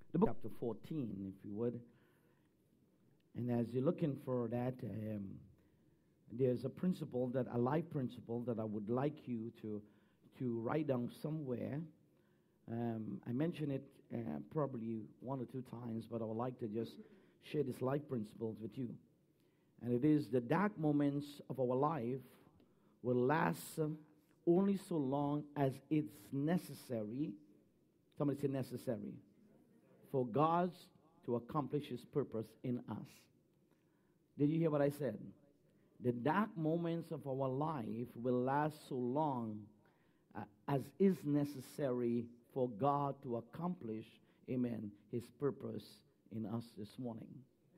The book chapter 14, if you would. And as you're looking for that, there's a life principle that I would like you to write down somewhere. I mentioned it probably one or two times, but I would like to just share these life principles with you. And it is the dark moments of our life will last only so long as it's necessary. Somebody say necessary. For God to accomplish His purpose in us. Did you hear what I said? The dark moments of our life will last so long as is necessary for God to accomplish, amen, His purpose in us this morning.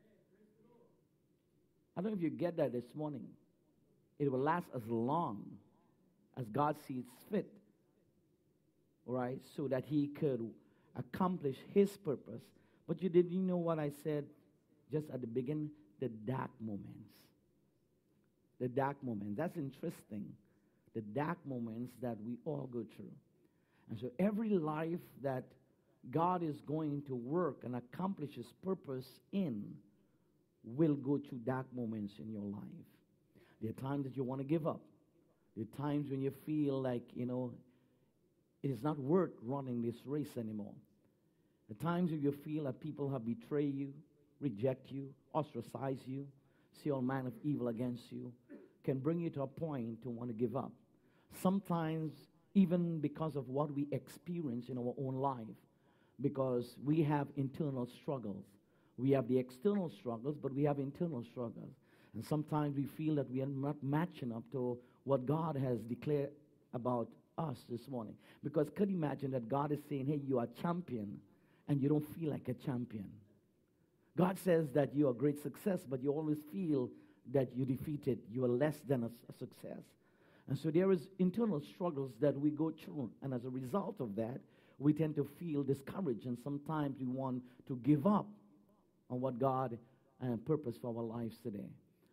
I don't know if you get that this morning. It will last as long as God sees fit, all right, so that He could accomplish His purpose. But you didn't know what I said just at the beginning? The dark moments. The dark moments. That's interesting. The dark moments that we all go through. And so every life that God is going to work and accomplish His purpose in will go through dark moments in your life. There are times that you want to give up. There are times when you feel like, it is not worth running this race anymore. The times when you feel that people have betrayed you, reject you, ostracize you, see all manner of evil against you, can bring you to a point to want to give up. Sometimes even because of what we experience in our own life, because we have internal struggles. We have the external struggles, but we have internal struggles. And sometimes we feel that we are not matching up to what God has declared about us this morning. Because could you imagine that God is saying, hey, you are a champion, and you don't feel like a champion. God says that you are a great success, but you always feel that you defeated. You are less than a success. And so there is internal struggles that we go through. And as a result of that, we tend to feel discouraged. And sometimes we want to give up on what God purposed for our lives today.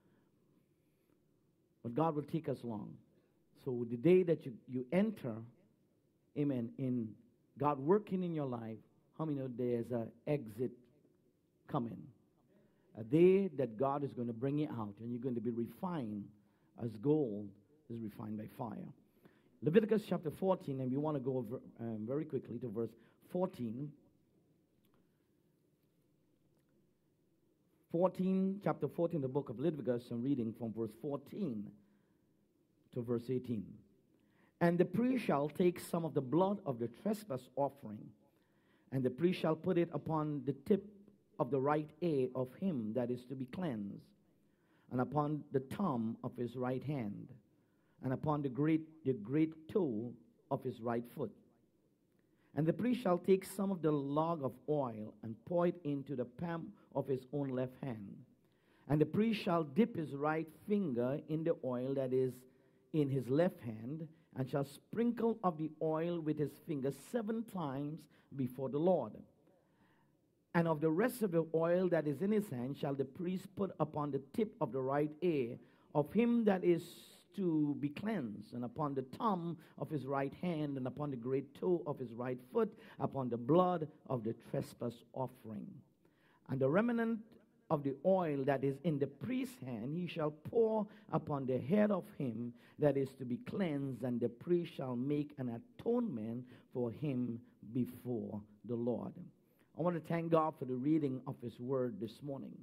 But God will take us along. So the day that you enter, amen, in God working in your life, how many know there's an exit coming? A day that God is going to bring you out and you're going to be refined as gold is refined by fire. Leviticus chapter 14, and we want to go over, very quickly to verse 14. Chapter 14, the book of Leviticus, I'm reading from verse 14 to verse 18. And the priest shall take some of the blood of the trespass offering, and the priest shall put it upon the tip of the right ear of him that is to be cleansed, and upon the thumb of his right hand, and upon the great toe of his right foot. And the priest shall take some of the log of oil and pour it into the palm of his own left hand. And the priest shall dip his right finger in the oil that is in his left hand, and shall sprinkle of the oil with his finger 7 times before the Lord. And of the rest of the oil that is in his hand shall the priest put upon the tip of the right ear of him that is to be cleansed, and upon the thumb of his right hand, and upon the great toe of his right foot, upon the blood of the trespass offering. And the remnant of the oil that is in the priest's hand he shall pour upon the head of him that is to be cleansed, and the priest shall make an atonement for him before the Lord. I want to thank God for the reading of His Word this morning.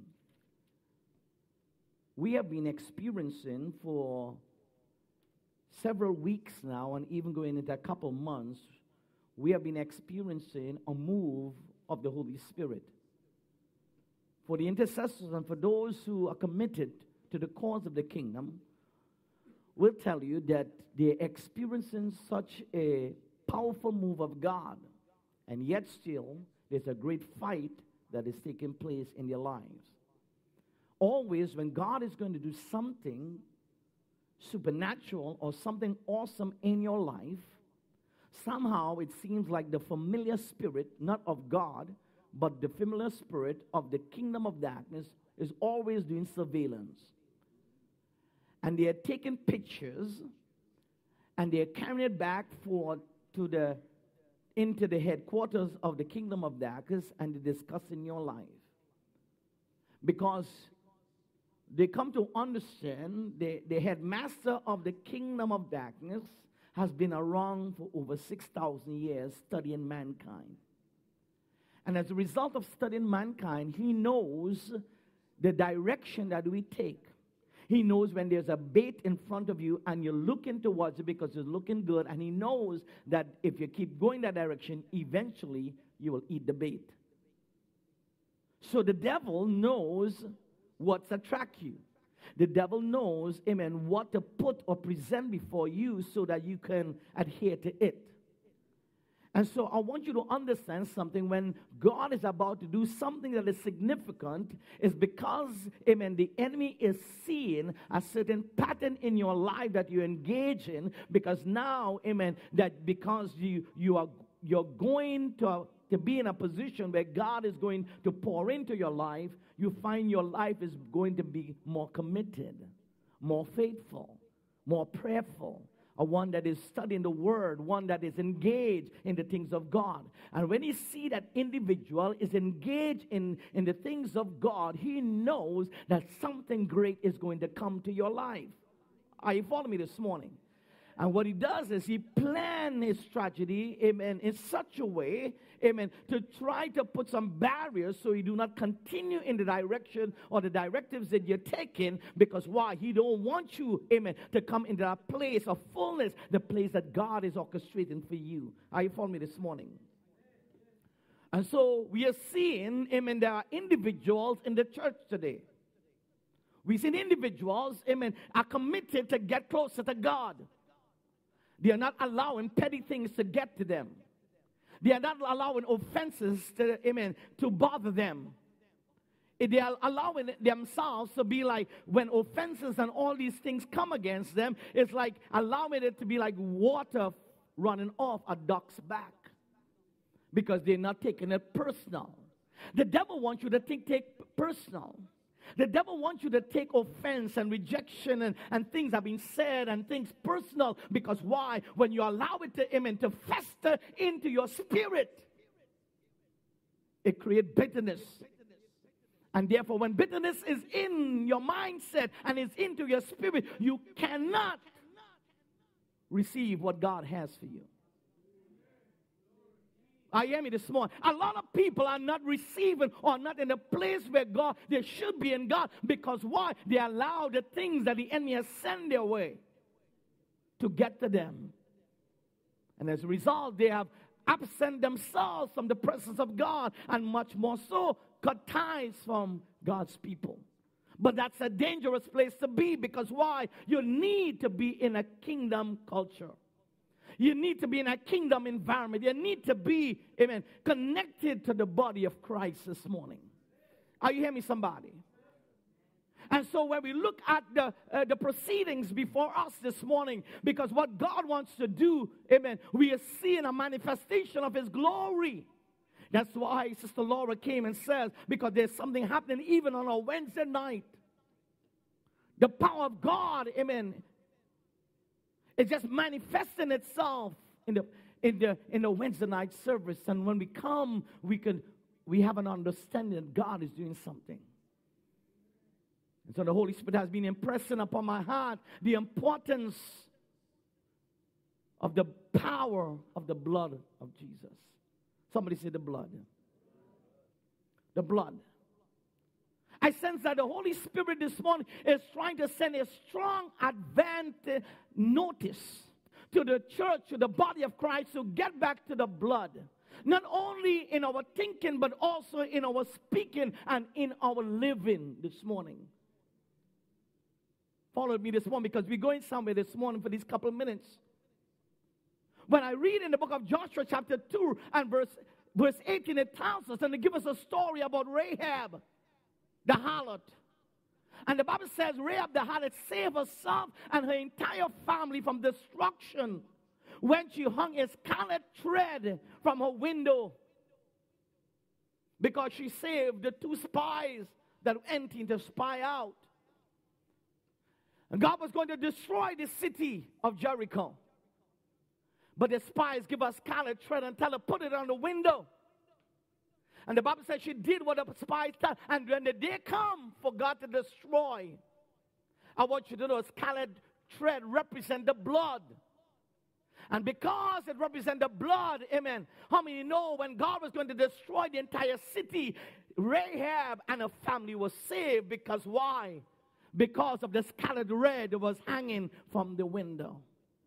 We have been experiencing for several weeks now, and even going into a couple months, we have been experiencing a move of the Holy Spirit. For the intercessors and for those who are committed to the cause of the kingdom, will tell you that they're experiencing such a powerful move of God, and yet still there's a great fight that is taking place in their lives. Always when God is going to do something supernatural or something awesome in your life, somehow it seems like the familiar spirit, not of God, but the familiar spirit of the kingdom of darkness is always doing surveillance. And they are taking pictures and they are carrying it back to the into the headquarters of the kingdom of darkness and they discuss in your life. Because they come to understand the headmaster of the kingdom of darkness has been around for over 6,000 years studying mankind. And as a result of studying mankind, he knows the direction that we take. He knows when there's a bait in front of you and you're looking towards it because it's looking good. And he knows that if you keep going that direction, eventually you will eat the bait. So the devil knows what's attract you. The devil knows, amen, what to put or present before you so that you can adhere to it. And so I want you to understand something. When God is about to do something that is significant, is because, amen, the enemy is seeing a certain pattern in your life that you engage in, because now, amen, that because you're going to be in a position where God is going to pour into your life, you find your life is going to be more committed, more faithful, more prayerful. A one that is studying the word, one that is engaged in the things of God. And when he see that individual is engaged in the things of God, he knows that something great is going to come to your life. Are you following me this morning? And what he does is he plans his strategy, amen, in such a way, amen, to try to put some barriers so you do not continue in the direction or the directives that you're taking. Because why? He don't want you, amen, to come into that place of fullness, the place that God is orchestrating for you. Are you following me this morning? And so we are seeing, amen, there are individuals in the church today. We see individuals, amen, are committed to get closer to God. They are not allowing petty things to get to them. They are not allowing offenses to, amen, to bother them. They are allowing themselves to be like, when offenses and all these things come against them, it's like allowing it to be like water running off a duck's back. Because they're not taking it personal. The devil wants you to take personal. The devil wants you to take offense and rejection and things have been said and things personal. Because why? When you allow it to, amen, to fester into your spirit, it creates bitterness. And therefore, when bitterness is in your mindset and is into your spirit, you cannot receive what God has for you. I hear me this morning. A lot of people are not receiving or not in the place where God, they should be in God. Because why? They allow the things that the enemy has sent their way to get to them. And as a result, they have absent themselves from the presence of God, and much more so, cut ties from God's people. But that's a dangerous place to be. Because why? You need to be in a kingdom culture. You need to be in a kingdom environment. You need to be, amen, connected to the body of Christ this morning. Are you hearing me, somebody? And so when we look at the proceedings before us this morning, because what God wants to do, amen, we are seeing a manifestation of his glory. That's why Sister Laura came and says, because there's something happening even on a Wednesday night. The power of God, amen, it's just manifesting itself in the Wednesday night service. And when we come, we have an understanding that God is doing something. And so the Holy Spirit has been impressing upon my heart the importance of the power of the blood of Jesus. Somebody say the blood. The blood. I sense that the Holy Spirit this morning is trying to send a strong advance notice to the church, to the body of Christ, to get back to the blood. Not only in our thinking, but also in our speaking and in our living this morning. Follow me this morning, because we're going somewhere this morning for these couple of minutes. When I read in the book of Joshua chapter 2 and verse 18, it tells us, and it gives us a story about Rahab, the harlot. And the Bible says Rahab the harlot saved herself and her entire family from destruction when she hung a scarlet thread from her window, because she saved the two spies that went in to spy out. And God was going to destroy the city of Jericho. But the spies give her scarlet thread and tell her, put it on the window. And the Bible says she did what the spies told. And when the day come for God to destroy, I want you to know scarlet thread represents the blood. And because it represents the blood, amen, how many know when God was going to destroy the entire city, Rahab and her family was saved? Because why? Because of the scarlet thread that was hanging from the window.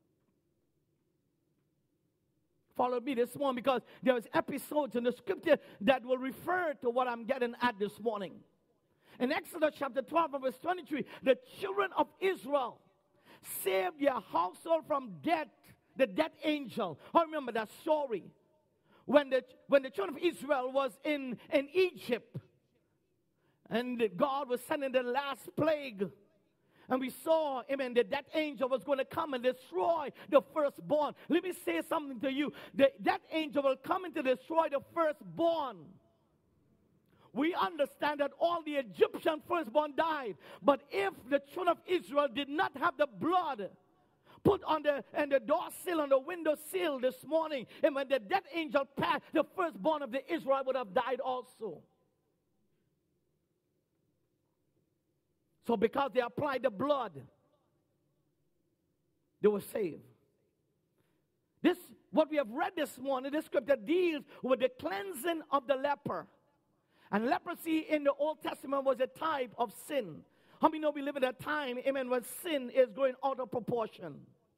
Follow me this morning, because there's episodes in the scripture that will refer to what I'm getting at this morning. In Exodus chapter 12 and verse 23, the children of Israel saved their household from death, the death angel. I remember that story. When the children of Israel was in Egypt, and God was sending the last plague. And we saw, amen, that angel was going to come and destroy the firstborn. Let me say something to you. That angel will come in to destroy the firstborn. We understand that all the Egyptian firstborn died. But if the children of Israel did not have the blood put on the door sill, on the window sill this morning, and when the death angel passed, the firstborn of the Israel would have died also. So because they applied the blood, they were saved. This, what we have read this morning, this scripture deals with the cleansing of the leper. And leprosy in the Old Testament was a type of sin. How many know we live in a time, amen, when sin is going out of proportion?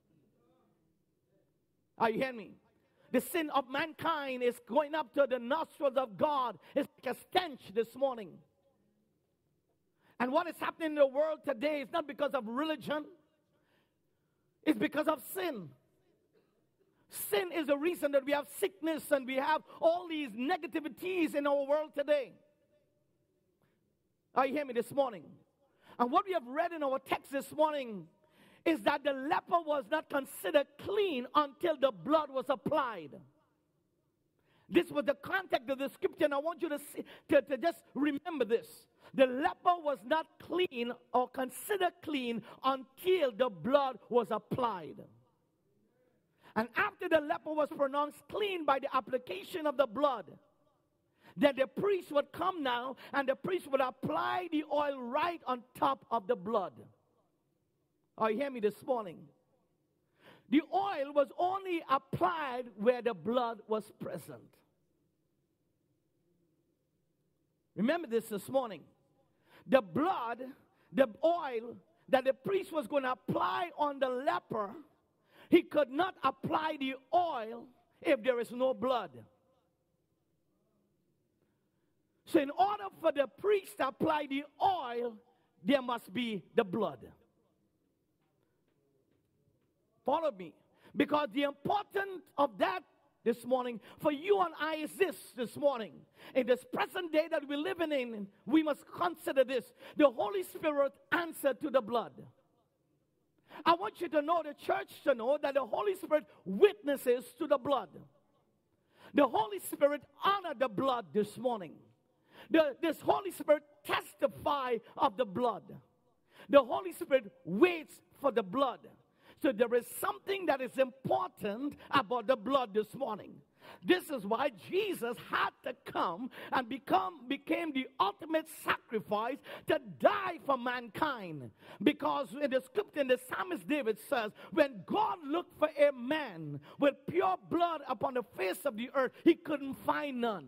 Are you hearing me? The sin of mankind is going up to the nostrils of God. It's like a stench this morning. And what is happening in the world today is not because of religion. It's because of sin. Sin is the reason that we have sickness and we have all these negativities in our world today. Are you hearing me this morning? And what we have read in our text this morning is that the leper was not considered clean until the blood was applied. This was the context of the scripture, and I want you to just remember this. The leper was not clean or considered clean until the blood was applied. And after the leper was pronounced clean by the application of the blood, then the priest would come now, and the priest would apply the oil right on top of the blood. Are you hearing me this morning? The oil was only applied where the blood was present. Remember this morning. The blood, the oil that the priest was going to apply on the leper, he could not apply the oil if there is no blood. So in order for the priest to apply the oil, there must be the blood. Follow me. Because the importance of that this morning for you and I is this morning. In this present day that we're living in, we must consider this. The Holy Spirit answered to the blood. I want you to know, the church to know, that the Holy Spirit witnesses to the blood. The Holy Spirit honored the blood this morning. This Holy Spirit testifies of the blood. The Holy Spirit waits for the blood. So there is something that is important about the blood this morning. This is why Jesus had to come and became the ultimate sacrifice to die for mankind. Because in the scripture, in the psalmist David says, when God looked for a man with pure blood upon the face of the earth, he couldn't find none.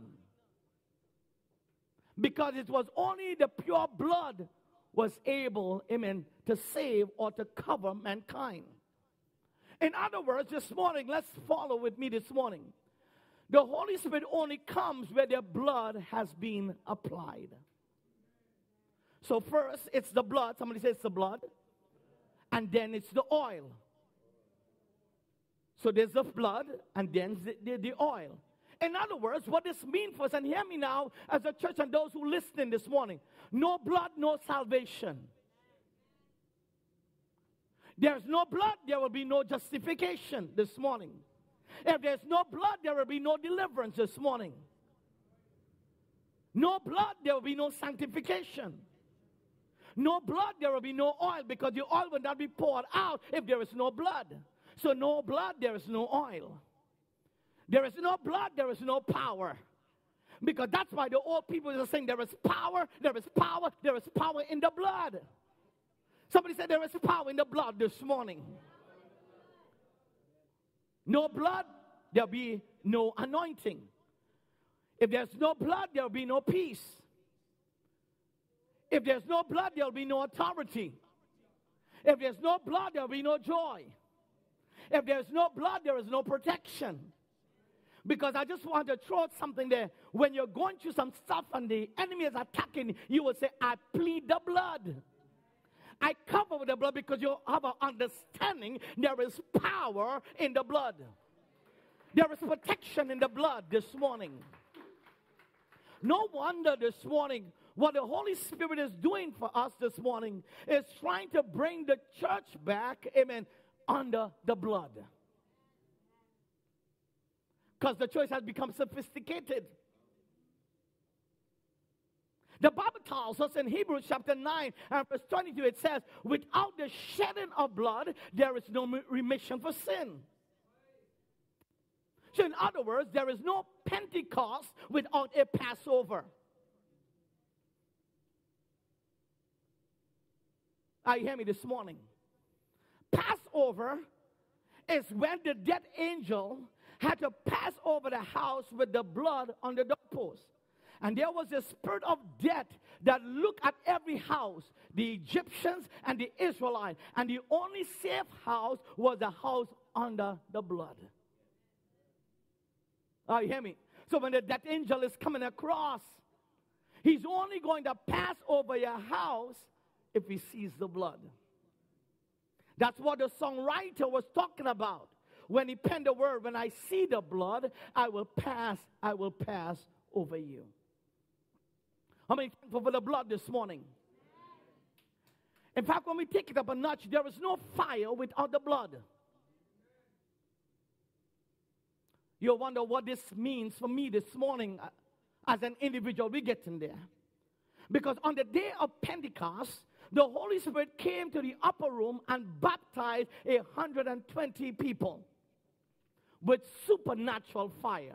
Because it was only the pure blood was able, amen, to save or to cover mankind. In other words, this morning, let's follow with me this morning. The Holy Spirit only comes where the blood has been applied. So first, it's the blood. Somebody says it's the blood. And then it's the oil. So there's the blood and then the oil. In other words, what this means for us, and hear me now as a church and those who listen this morning. No blood, no salvation. There's no blood, there will be no justification this morning. If there's no blood, there will be no deliverance this morning. No blood, there will be no sanctification. No blood, there will be no oil, because the oil will not be poured out if there is no blood. So no blood, there is no oil. There is no blood, there is no power. Because that's why the old people are saying there is power, there is power, there is power in the blood. Somebody said there is power in the blood this morning. No blood, there'll be no anointing. If there's no blood, there'll be no peace. If there's no blood, there'll be no authority. If there's no blood, there'll be no joy. If there's no blood, there is no protection. Because I just want to throw something there. When you're going through some stuff and the enemy is attacking, you will say, I plead the blood. I cover with the blood because you have an understanding there is power in the blood. There is protection in the blood this morning. No wonder this morning what the Holy Spirit is doing for us this morning is trying to bring the church back, amen, under the blood. Because the church has become sophisticated. The Bible tells us in Hebrews chapter 9 and verse 22, it says, without the shedding of blood, there is no remission for sin. So in other words, there is no Pentecost without a Passover. Are you hearing me this morning? Passover is when the death angel had to pass over the house with the blood on the doorpost. And there was a spirit of death that looked at every house, the Egyptians and the Israelites. And the only safe house was the house under the blood. You hear me? So when the death angel is coming across, he's only going to pass over your house if he sees the blood. That's what the songwriter was talking about when he penned the word, when I see the blood, I will pass over you. How many thankful for the blood this morning? In fact, when we take it up a notch, there is no fire without the blood. You'll wonder what this means for me this morning as an individual. We get in there. Because on the day of Pentecost, the Holy Spirit came to the upper room and baptized 120 people with supernatural fire.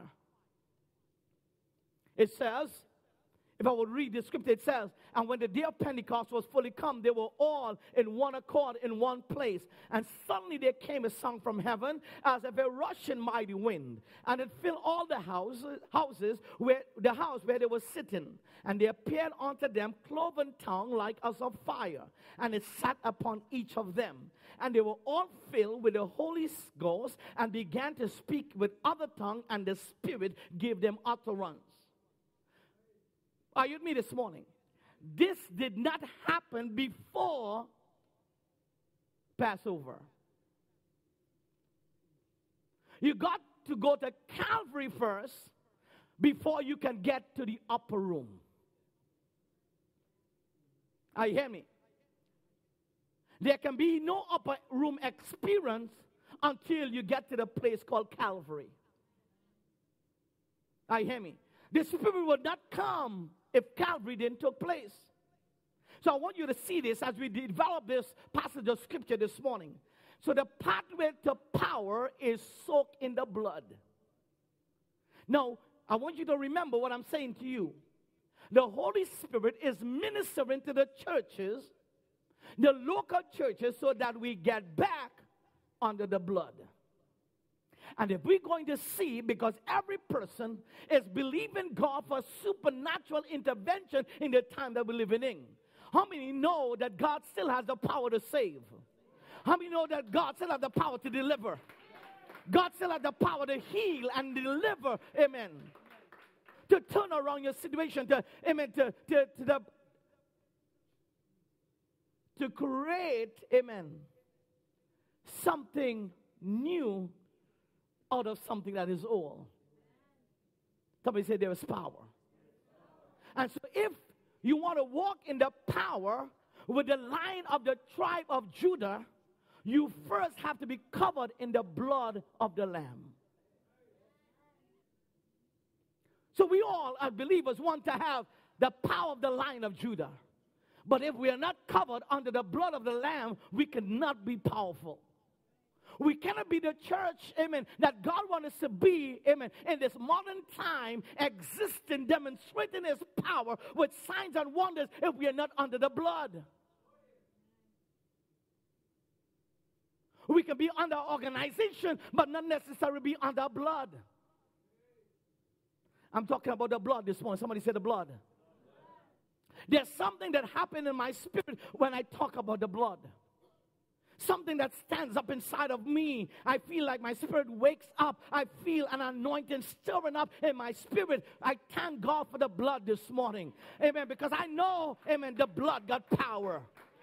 It says, if I would read the scripture, it says, and when the day of Pentecost was fully come, they were all in one accord in one place. And suddenly there came a sound from heaven as of a rushing mighty wind. And it filled all the houses where they were sitting. And there appeared unto them cloven tongue like as of fire. And it sat upon each of them. And they were all filled with the Holy Ghost and began to speak with other tongue, and the Spirit gave them utterance. Are you with me this morning? This did not happen before Passover. You got to go to Calvary first before you can get to the upper room. Are you hear me? There can be no upper room experience until you get to the place called Calvary. Are you hear me? The Spirit will not come if Calvary didn't take place. So I want you to see this as we develop this passage of scripture this morning. So the pathway to power is soaked in the blood. Now, I want you to remember what I'm saying to you. The Holy Spirit is ministering to the churches, the local churches, so that we get back under the blood. And if we're going to see, because every person is believing God for supernatural intervention in the time that we're living in. How many know that God still has the power to save? How many know that God still has the power to deliver? God still has the power to heal and deliver, amen. To turn around your situation, to create, amen, something new out of something that is old. Somebody say there is power. And so if you want to walk in the power with the line of the tribe of Judah, you first have to be covered in the blood of the Lamb. So we all, as believers, want to have the power of the line of Judah. But if we are not covered under the blood of the Lamb, we cannot be powerful. We cannot be the church, amen, that God wants us to be, amen, in this modern time, existing, demonstrating His power with signs and wonders if we are not under the blood. We can be under organization, but not necessarily be under blood. I'm talking about the blood this morning. Somebody say the blood. There's something that happened in my spirit when I talk about the blood. Something that stands up inside of me. I feel like my spirit wakes up. I feel an anointing stirring up in my spirit. I thank God for the blood this morning. Amen. Because I know, amen, the blood got power.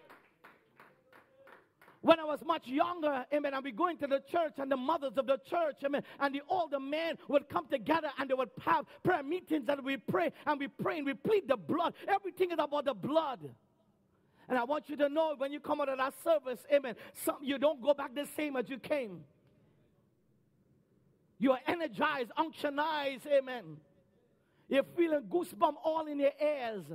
When I was much younger, amen, I'd be going to the church, and the mothers of the church, amen, and the older men would come together, and they would have prayer meetings, and we pray, and we pray, and we plead the blood. Everything is about the blood. And I want you to know, when you come out of that service, amen, you don't go back the same as you came. You are energized, unctionized, amen. You're feeling goosebumps all in your ears.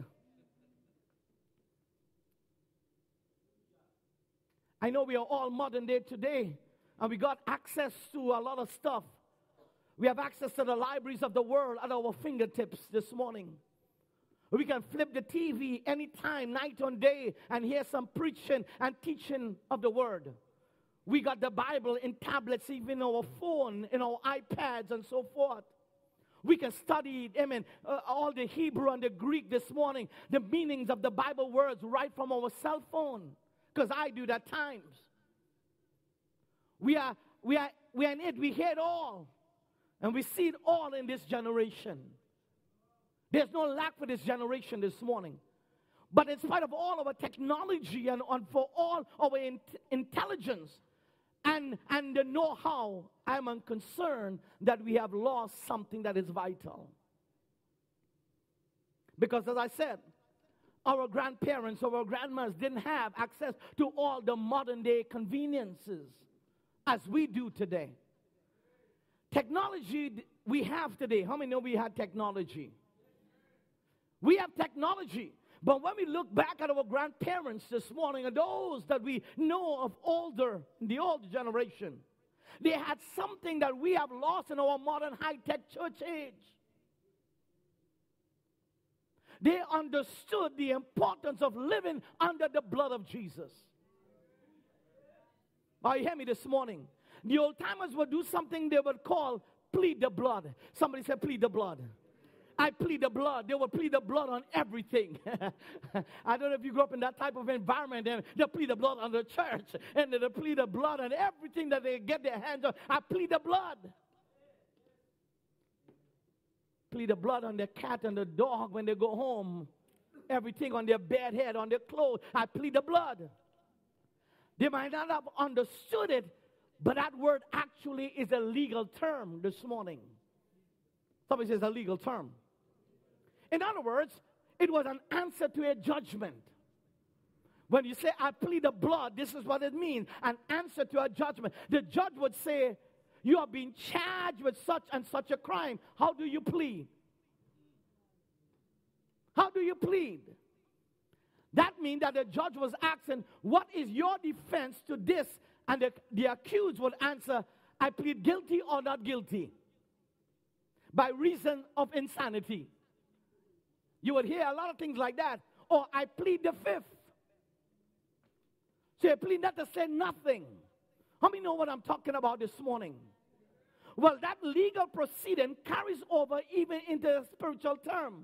I know we are all modern day today, and we got access to a lot of stuff. We have access to the libraries of the world at our fingertips this morning. We can flip the TV anytime, night or day, and hear some preaching and teaching of the Word. We got the Bible in tablets, even in our phone, in our iPads, and so forth. We can study, amen, all the Hebrew and the Greek this morning, the meanings of the Bible words right from our cell phone. Because I do that times. We are in it. We hear it all. And we see it all in this generation. There's no lack for this generation this morning. But in spite of all our technology and for all our intelligence and the know-how, I'm concerned that we have lost something that is vital. Because as I said, our grandparents, our grandmothers didn't have access to all the modern day conveniences as we do today. Technology we have today. How many know we had technology? We have technology. But when we look back at our grandparents this morning, and those that we know of the older generation, they had something that we have lost in our modern high-tech church age. They understood the importance of living under the blood of Jesus. Are you hearing me this morning? The old timers would do something they would call plead the blood. Somebody said plead the blood. I plead the blood. They would plead the blood on everything. I don't know if you grew up in that type of environment, and they plead the blood on the church, and they plead the blood on everything that they get their hands on. I plead the blood. Plead the blood on their cat and the dog when they go home. Everything on their bed head, on their clothes. I plead the blood. They might not have understood it, but that word actually is a legal term this morning. Somebody says a legal term. In other words, it was an answer to a judgment. When you say, I plead the blood, this is what it means, an answer to a judgment. The judge would say, you are being charged with such and such a crime. How do you plead? How do you plead? That means that the judge was asking, what is your defense to this? And the accused would answer, I plead guilty or not guilty, by reason of insanity. You would hear a lot of things like that. Or I plead the fifth. So I plead not to say nothing. How many know what I'm talking about this morning? Well, that legal proceeding carries over even into the spiritual term.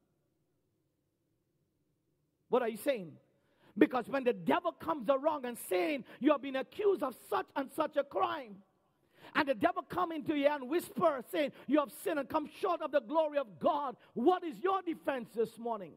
What are you saying? Because when the devil comes around and saying you have been accused of such and such a crime, and the devil come into you and whisper saying you have sinned and come short of the glory of God, what is your defense this morning?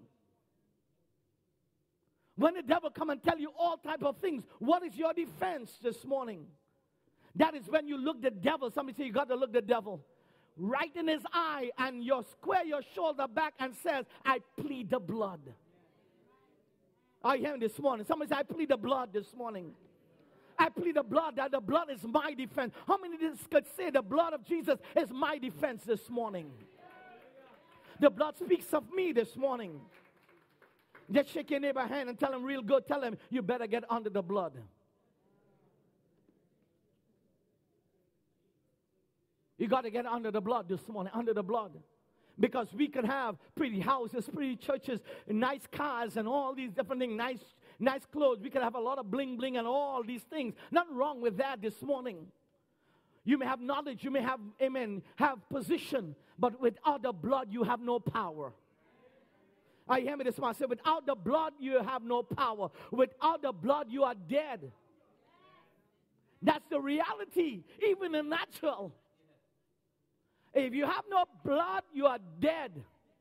When the devil come and tell you all type of things, what is your defense this morning? That is when you look the devil. Somebody say you got to look the devil right in his eye, and you square your shoulder back and says, I plead the blood. Are you hearing this morning? Somebody say, I plead the blood this morning. I plead the blood, that the blood is my defense. How many of us could say the blood of Jesus is my defense this morning? The blood speaks of me this morning. Just shake your neighbor's hand and tell him real good. Tell him you better get under the blood. You got to get under the blood this morning, under the blood. Because we can have pretty houses, pretty churches, nice cars, and all these different things, nice clothes. We can have a lot of bling bling and all these things. Nothing wrong with that this morning. You may have knowledge, you may have, amen, have position, but without the blood, you have no power. I hear me this morning. I said, without the blood, you have no power. Without the blood, you are dead. That's the reality, even in natural. If you have no blood, you are dead.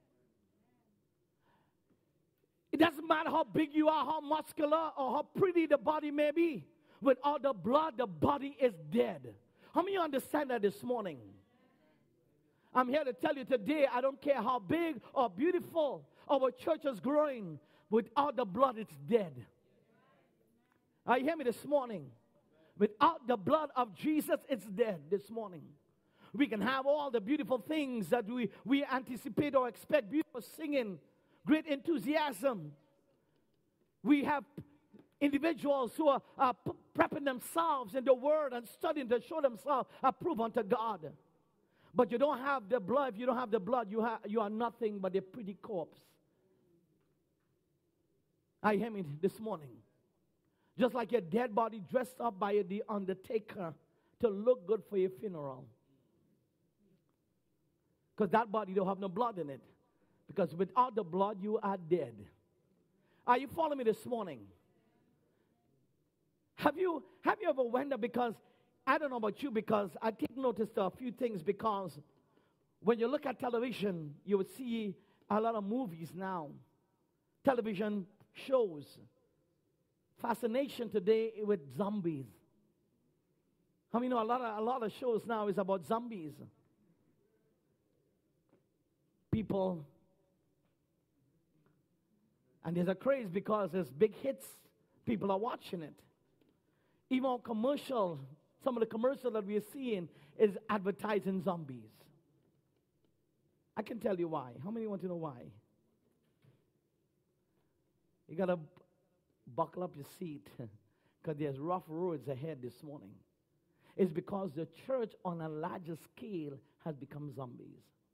It doesn't matter how big you are, how muscular, or how pretty the body may be. Without the blood, the body is dead. How many of you understand that this morning? I'm here to tell you today, I don't care how big or beautiful our church is growing. Without the blood, it's dead. You hear me this morning? Without the blood of Jesus, it's dead this morning. We can have all the beautiful things that we anticipate or expect, beautiful singing, great enthusiasm. We have individuals who are prepping themselves in the Word and studying to show themselves approved unto God. But you don't have the blood. If you don't have the blood, you are nothing but a pretty corpse. I hear me this morning. Just like your dead body dressed up by the undertaker to look good for your funeral. Because that body don't have no blood in it. Because without the blood, you are dead. Are you following me this morning? Have you ever wondered, because I don't know about you, because I take notice to a few things, because when you look at television, you will see a lot of movies now. Television shows. Fascination today with zombies. How many know a lot of shows now is about zombies? People. And there's a craze because there's big hits. People are watching it. Even on commercial, some of the commercials that we are seeing is advertising zombies. I can tell you why. How many want to know why? You got to buckle up your seat because there's rough roads ahead this morning. It's because the church on a larger scale has become zombies.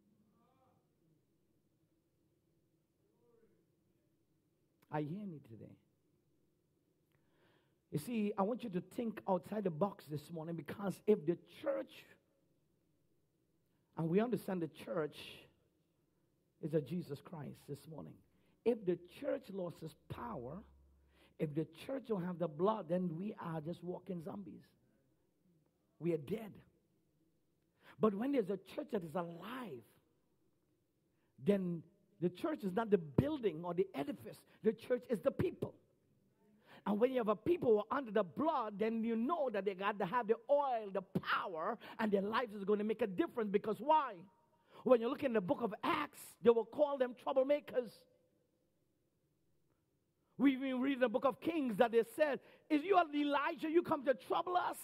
Are you hearing me today? You see, I want you to think outside the box this morning, because if the church, and we understand the church is a Jesus Christ this morning. If the church lost its power, if the church don't have the blood, then we are just walking zombies. We are dead. But when there's a church that is alive, then the church is not the building or the edifice. The church is the people. And when you have a people who are under the blood, then you know that they got to have the oil, the power, and their lives is going to make a difference. Because why? When you look in the book of Acts, they will call them troublemakers. We even read in the book of Kings that they said, "Is you Elijah, you come to trouble us?"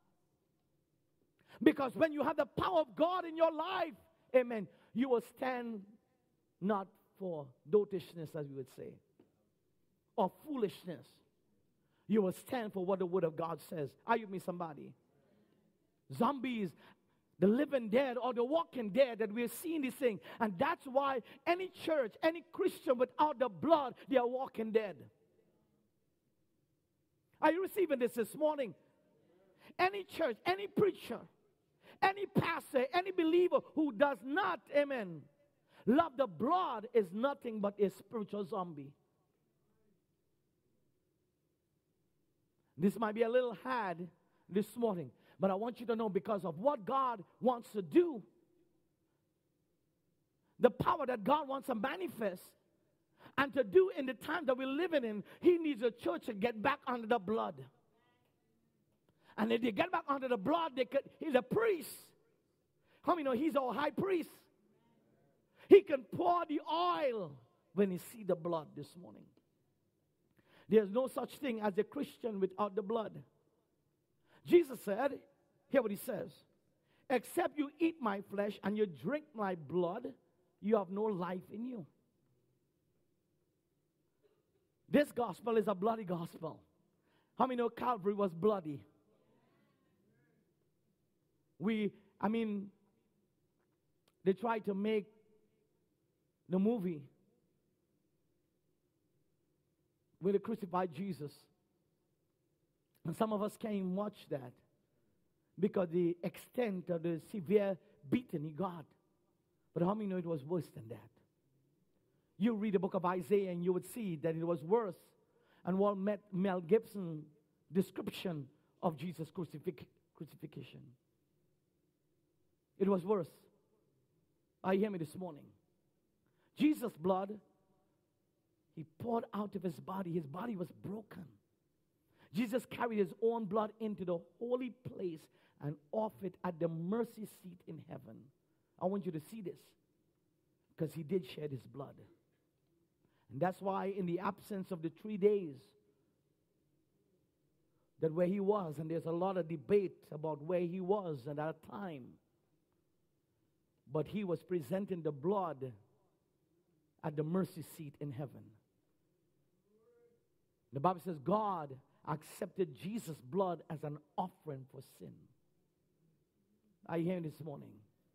Because when you have the power of God in your life, amen, you will stand not for dotishness, as we would say, or foolishness. You will stand for what the Word of God says. Are you with me, somebody? Zombies, the living dead or the walking dead, that we're seeing these things. And that's why any church, any Christian without the blood, they are walking dead. Are you receiving this morning? Any church, any preacher, any pastor, any believer who does not, amen, love the blood is nothing but a spiritual zombie. This might be a little hard this morning, but I want you to know, because of what God wants to do, the power that God wants to manifest and to do in the time that we're living in, He needs a church to get back under the blood. And if they get back under the blood, He's a priest. How many know He's our high priest? He can pour the oil when He sees the blood this morning. There's no such thing as a Christian without the blood. Jesus said, hear what He says, "Except you eat my flesh and you drink my blood, you have no life in you." This gospel is a bloody gospel. How many know Calvary was bloody? They tried to make the movie where they crucified Jesus. And some of us can't even watch that because the extent of the severe beating he got. But how many know it was worse than that? You read the book of Isaiah and you would see that it was worse. And what Mel Gibson's description of Jesus' crucifixion. It was worse. I hear me this morning. Jesus' blood, he poured out of his body. His body was broken. Jesus carried his own blood into the holy place and offered it at the mercy seat in heaven. I want you to see this, because he did shed his blood. And that's why in the absence of the 3 days that where he was, and there's a lot of debate about where he was at that time, but he was presenting the blood at the mercy seat in heaven. The Bible says God accepted Jesus' blood as an offering for sin. Are you hearing this morning?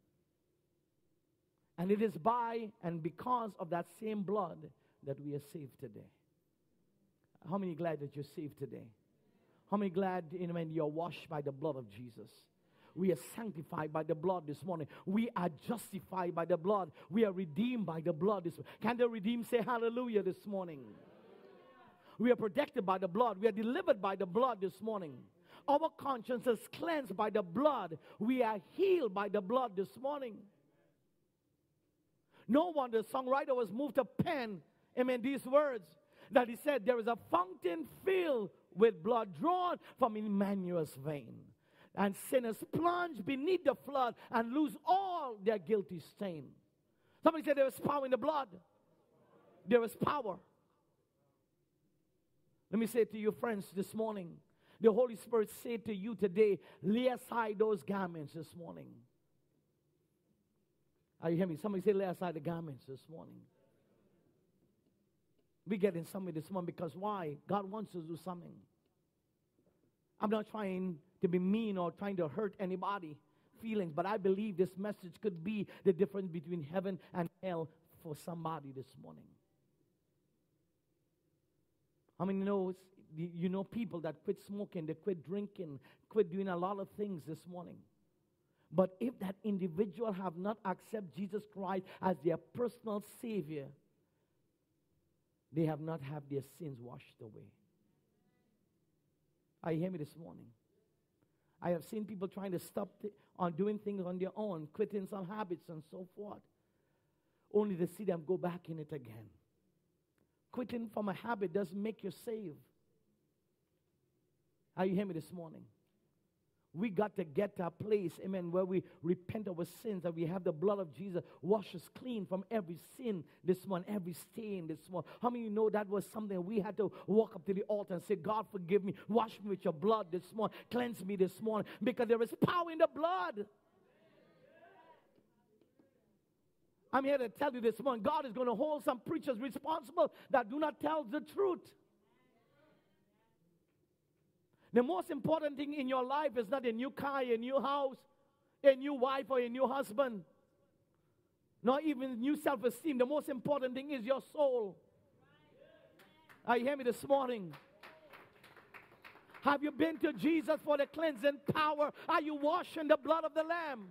And it is by and because of that same blood that we are saved today. How many glad that you're saved today? How many glad when you're washed by the blood of Jesus? We are sanctified by the blood this morning. We are justified by the blood. We are redeemed by the blood this morning. Can the redeemed say hallelujah this morning? We are protected by the blood. We are delivered by the blood this morning. Our conscience is cleansed by the blood. We are healed by the blood this morning. No wonder the songwriter was moved to pen, these words, that he said, there is a fountain filled with blood drawn from Emmanuel's vein. And sinners plunge beneath the flood and lose all their guilty stain. Somebody said there is power in the blood. There is power. Let me say to you, friends, this morning, the Holy Spirit said to you today, lay aside those garments this morning. Are you hearing me? Somebody say, lay aside the garments this morning. We get in something this morning because why? God wants us to do something. I'm not trying to be mean or trying to hurt anybody's feelings, but I believe this message could be the difference between heaven and hell for somebody this morning. How many knows, you know people that quit smoking, they quit drinking, quit doing a lot of things this morning. But if that individual have not accepted Jesus Christ as their personal Savior, they have not had their sins washed away. Are you hearing me this morning? I have seen people trying to stop on doing things on their own, quitting some habits and so forth, only to see them go back in it again. Quitting from a habit doesn't make you saved. Are you hearing me this morning? We got to get to a place, amen, where we repent of our sins, that we have the blood of Jesus wash us clean from every sin this morning, every stain this morning. How many of you know that was something we had to walk up to the altar and say, God, forgive me, wash me with your blood this morning, cleanse me this morning, because there is power in the blood. I'm here to tell you this morning, God is going to hold some preachers responsible that do not tell the truth. The most important thing in your life is not a new car, a new house, a new wife, or a new husband. Not even new self-esteem. The most important thing is your soul. Are you hearing me this morning? Have you been to Jesus for the cleansing power? Are you washed in the blood of the Lamb?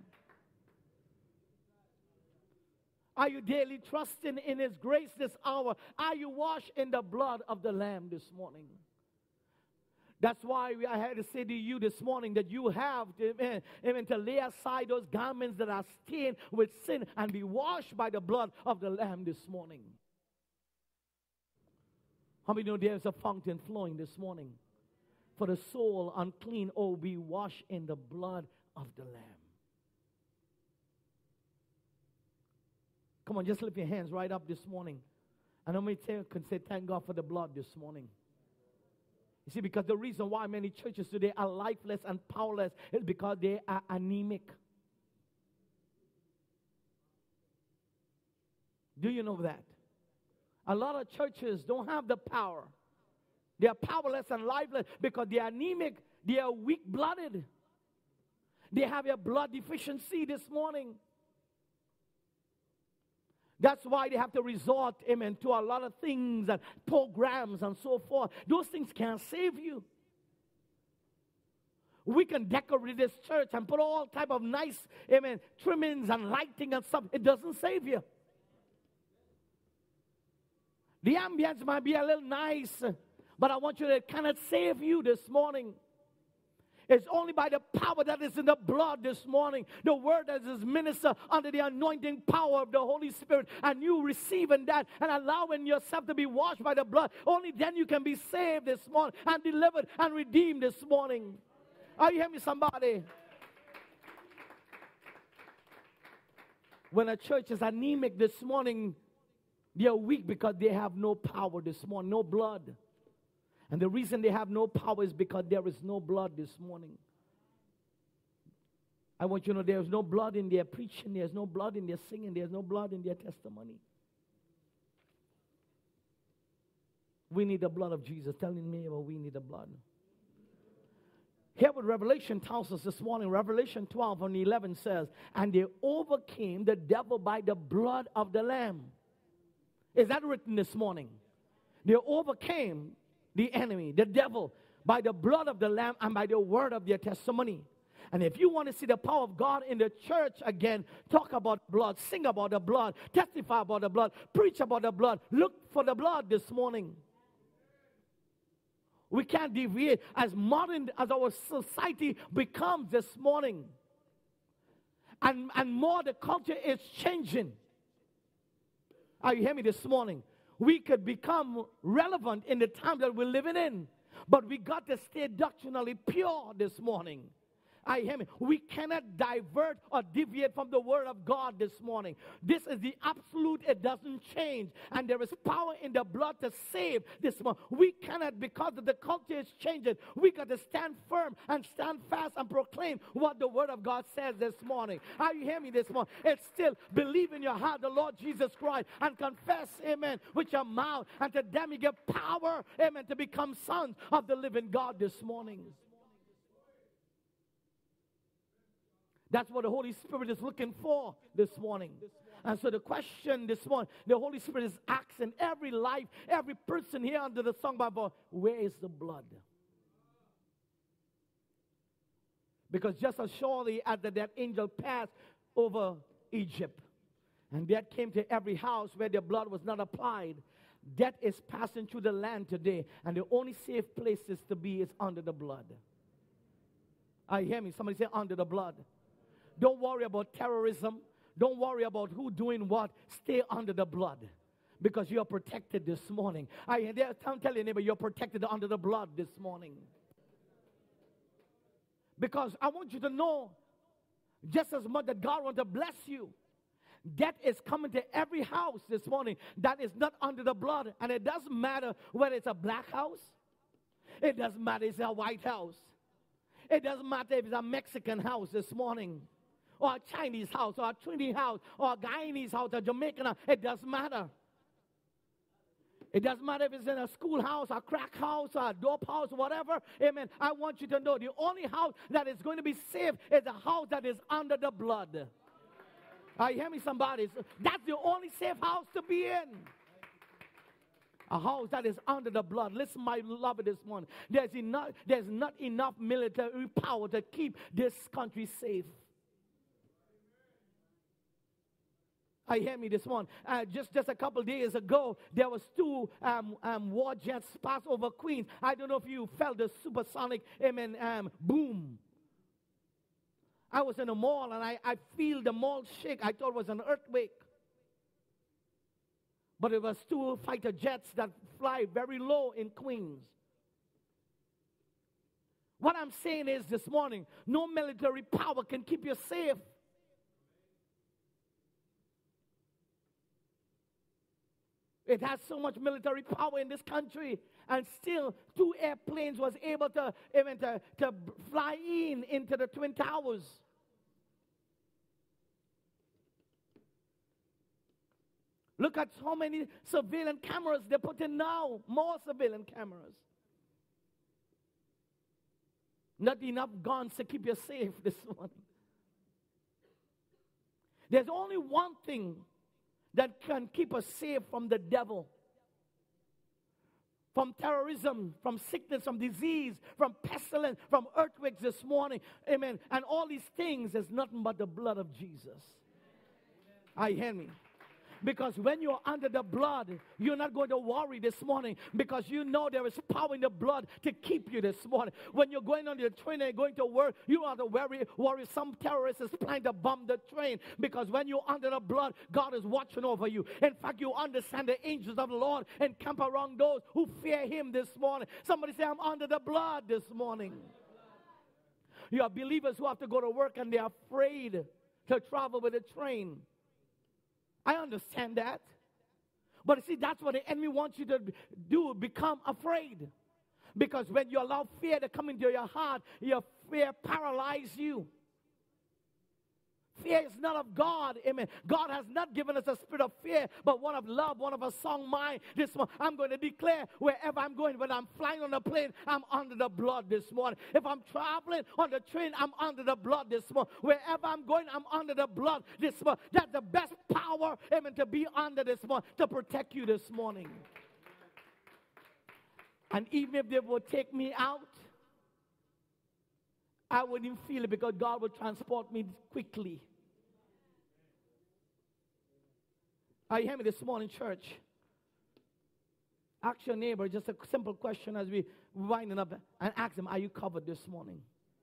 Are you daily trusting in His grace this hour? Are you washed in the blood of the Lamb this morning? That's why I had to say to you this morning that you have to, even to lay aside those garments that are stained with sin and be washed by the blood of the Lamb this morning. How many know there's a fountain flowing this morning? For the soul unclean, oh, be washed in the blood of the Lamb. Come on, just lift your hands right up this morning. And how many can say thank God for the blood this morning? You see, because the reason why many churches today are lifeless and powerless is because they are anemic. Do you know that? A lot of churches don't have the power. They are powerless and lifeless because they are anemic. They are weak-blooded. They have a blood deficiency this morning. That's why they have to resort, amen, to a lot of things and programs and so forth. Those things can't save you. We can decorate this church and put all type of nice, amen, trimmings and lighting and stuff. It doesn't save you. The ambience might be a little nice, but I want you to cannot save you this morning. It's only by the power that is in the blood this morning, the word that is ministered under the anointing power of the Holy Spirit, and you receiving that and allowing yourself to be washed by the blood. Only then you can be saved this morning and delivered and redeemed this morning. Are you hearing me, somebody? When a church is anemic this morning, they are weak because they have no power this morning, no blood. And the reason they have no power is because there is no blood this morning. I want you to know there's no blood in their preaching, there's no blood in their singing, there's no blood in their testimony. We need the blood of Jesus. Telling me about we need the blood. Here what Revelation tells us this morning, Revelation 12 and 11 says, and they overcame the devil by the blood of the Lamb. Is that written this morning? They overcame the enemy, the devil, by the blood of the Lamb and by the word of their testimony. And if you want to see the power of God in the church again, talk about blood, sing about the blood, testify about the blood, preach about the blood, look for the blood this morning. We can't deviate as modern as our society becomes this morning. And more the culture is changing. Are you hearing me this morning? We could become relevant in the time that we're living in. But we got to stay doctrinally pure this morning. I hear me. We cannot divert or deviate from the word of God this morning. This is the absolute. It doesn't change. And there is power in the blood to save this morning. We cannot, because of the culture is changing, we got to stand firm and stand fast and proclaim what the word of God says this morning. Are you hearing me this morning? It's still believe in your heart the Lord Jesus Christ and confess, amen, with your mouth. And to them you get power, amen, to become sons of the living God this morning. That's what the Holy Spirit is looking for this morning. And so the question this morning, the Holy Spirit is asking every life, every person here under the song Bible, where is the blood? Because just as surely as that angel passed over Egypt, and death came to every house where the blood was not applied, death is passing through the land today, and the only safe places to be is under the blood. I hear me. Somebody say under the blood. Don't worry about terrorism. Don't worry about who doing what. Stay under the blood because you are protected this morning. I'm telling your neighbor, you're protected under the blood this morning. Because I want you to know, just as much that God wants to bless you, death is coming to every house this morning that is not under the blood. And it doesn't matter whether it's a black house. It doesn't matter if it's a white house. It doesn't matter if it's a Mexican house this morning, or a Chinese house, or a Trinity house, or a Guyanese house, or a Jamaican house. It doesn't matter. It doesn't matter if it's in a schoolhouse, a crack house, or a dope house, whatever. Amen. I want you to know the only house that is going to be saved is a house that is under the blood. You hear me, somebody? That's the only safe house to be in. A house that is under the blood. Listen, my beloved, this morning. There's not enough military power to keep this country safe. I hear me this morning. Just a couple days ago, there was two war jets passed over Queens. I don't know if you felt the supersonic boom. I was in the mall and I feel the mall shake. I thought it was an earthquake. But it was two fighter jets that fly very low in Queens. What I'm saying is this morning, no military power can keep you safe. It has so much military power in this country, and still 2 airplanes was able to fly into the Twin Towers. Look at how many surveillance cameras they put in now. More surveillance cameras. Not enough guns to keep you safe this morning. There's only one thing that can keep us safe from the devil, from terrorism, from sickness, from disease, from pestilence, from earthquakes this morning. Amen. And all these things is nothing but the blood of Jesus. I hear me. Because when you're under the blood, you're not going to worry this morning, because you know there is power in the blood to keep you this morning. When you're going on your train and going to work, you don't have to worry some terrorist is planning to bomb the train, because when you're under the blood, God is watching over you. In fact, you understand the angels of the Lord encamp around those who fear him this morning. Somebody say, I'm under the blood this morning. You have believers who have to go to work and they're afraid to travel with a train. I understand that. But see, that's what the enemy wants you to do, become afraid. Because when you allow fear to come into your heart, your fear paralyzes you. Fear is not of God. Amen. God has not given us a spirit of fear, but one of love, one of a sound mind. This morning, I'm going to declare wherever I'm going, when I'm flying on a plane, I'm under the blood this morning. If I'm traveling on the train, I'm under the blood this morning. Wherever I'm going, I'm under the blood this morning. That's the best power, amen, to be under this morning, to protect you this morning. And even if they would take me out, I wouldn't feel it, because God would transport me quickly. Are you hearing me this morning, church? Ask your neighbor just a simple question as we winding up, and ask them, are you covered this morning?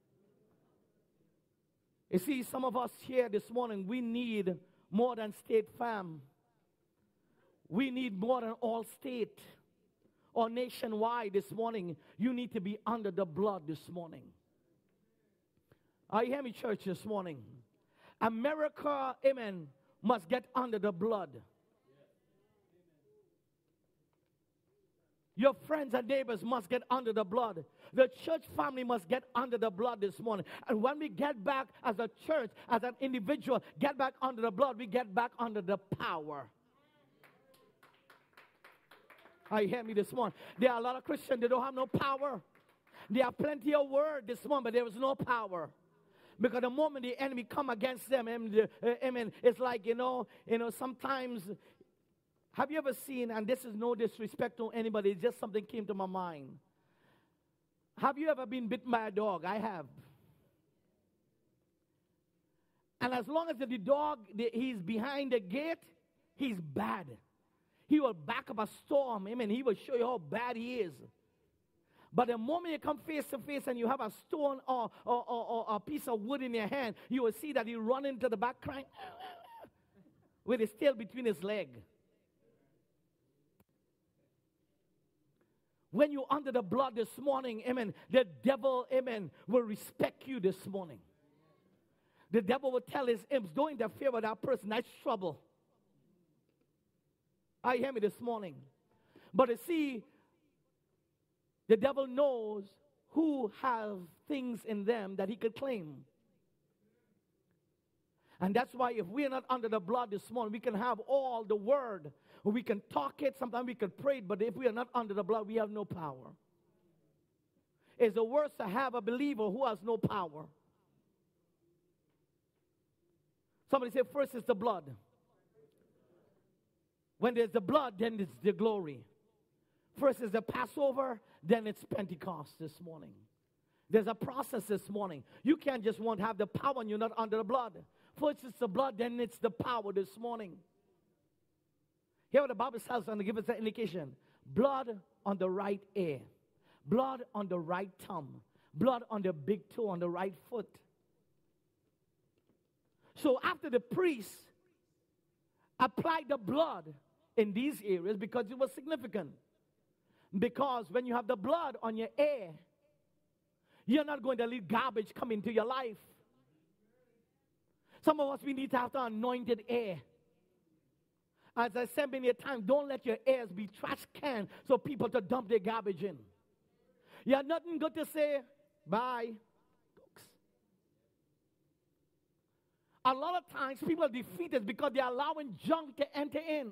You see, some of us here this morning, we need more than State Farm. We need more than Allstate or Nationwide this morning. You need to be under the blood this morning. Are you hearing me, church, this morning? America, amen, must get under the blood. Your friends and neighbors must get under the blood. The church family must get under the blood this morning. And when we get back as a church, as an individual, get back under the blood, we get back under the power. Are you hearing me this morning? There are a lot of Christians, they don't have no power. There are plenty of word this morning, but there is no power. Because the moment the enemy come against them, amen, it's like, sometimes, have you ever seen, and this is no disrespect to anybody, it's just something came to my mind. Have you ever been bitten by a dog? I have. And as long as the dog, he's behind the gate, he's bad. He will back up a storm, amen. He will show you how bad he is. But the moment you come face to face and you have a stone or a piece of wood in your hand, you will see that he run into the back crying with his tail between his legs. When you're under the blood this morning, amen, the devil, amen, will respect you this morning. The devil will tell his imps, don't interfere with that person, that's trouble. I hear me this morning. But you see, the devil knows who have things in them that he could claim. And that's why if we are not under the blood this morning, we can have all the word. We can talk it, sometimes we can pray it, but if we are not under the blood, we have no power. It's the worst to have a believer who has no power. Somebody say, first is the blood. When there's the blood, then it's the glory. First is the Passover, then it's Pentecost this morning. There's a process this morning. You can't just want to have the power and you're not under the blood. First it's the blood, then it's the power this morning. Here what the Bible says, and to give us an indication. Blood on the right ear. Blood on the right thumb. Blood on the big toe, on the right foot. So after the priest applied the blood in these areas, because it was significant. Because when you have the blood on your ear, you're not going to let garbage come into your life. Some of us, we need to have the anointed air. As I said many a time, don't let your ears be trash cans so people to dump their garbage in. You have nothing good to say. Bye. A lot of times people are defeated because they're allowing junk to enter in.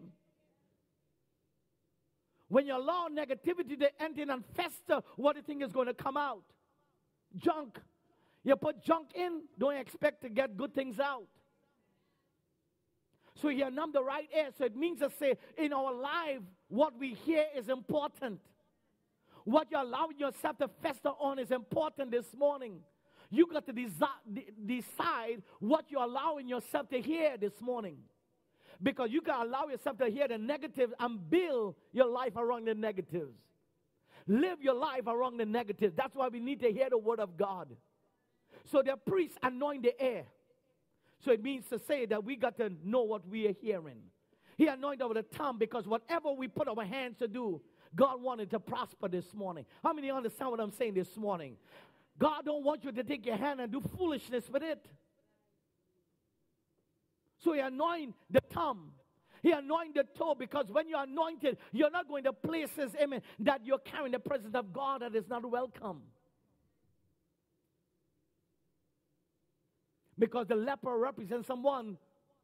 When you allow negativity to enter in and fester, what do you think is going to come out? Junk. You put junk in, don't expect to get good things out. So you numb the right ear. So it means to say, in our life, what we hear is important. What you're allowing yourself to fester on is important this morning. You got to decide what you're allowing yourself to hear this morning. Because you can allow yourself to hear the negatives and build your life around the negatives. Live your life around the negatives. That's why we need to hear the word of God. So the priests anoint the air. So it means to say that we got to know what we are hearing. He anointed over the tongue because whatever we put our hands to do, God wanted to prosper this morning. How many understand what I'm saying this morning? God don't want you to take your hand and do foolishness with it. So he anointed the tongue. He anointed the toe because when you're anointed, you're not going to places, amen, that you're carrying the presence of God that is not welcome. Because the leper represents someone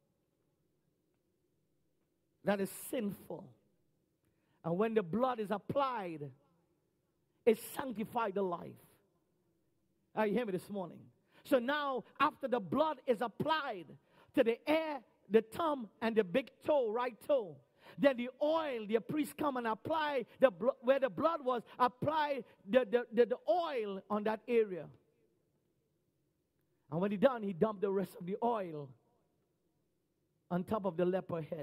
that is sinful. And when the blood is applied, it sanctifies the life. Are you hearing me this morning? So now, after the blood is applied to the ear, the thumb, and the big toe, right toe, then the oil, the priest come and apply where the blood was, apply the oil on that area. And when he done, he dumped the rest of the oil on top of the leper head.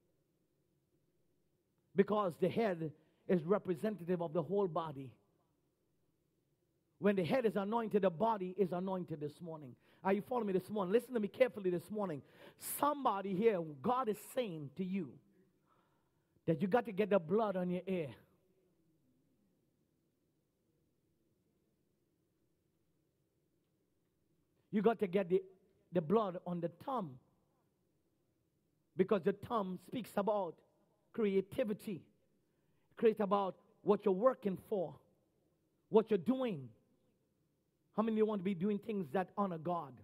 Because the head is representative of the whole body. When the head is anointed, the body is anointed this morning. Are you following me this morning? Listen to me carefully this morning. Somebody here, God is saying to you that you got to get the blood on your ear. You got to get the blood on the thumb. Because the thumb speaks about creativity. Creates about what you're working for. What you're doing. How many of you want to be doing things that honor God?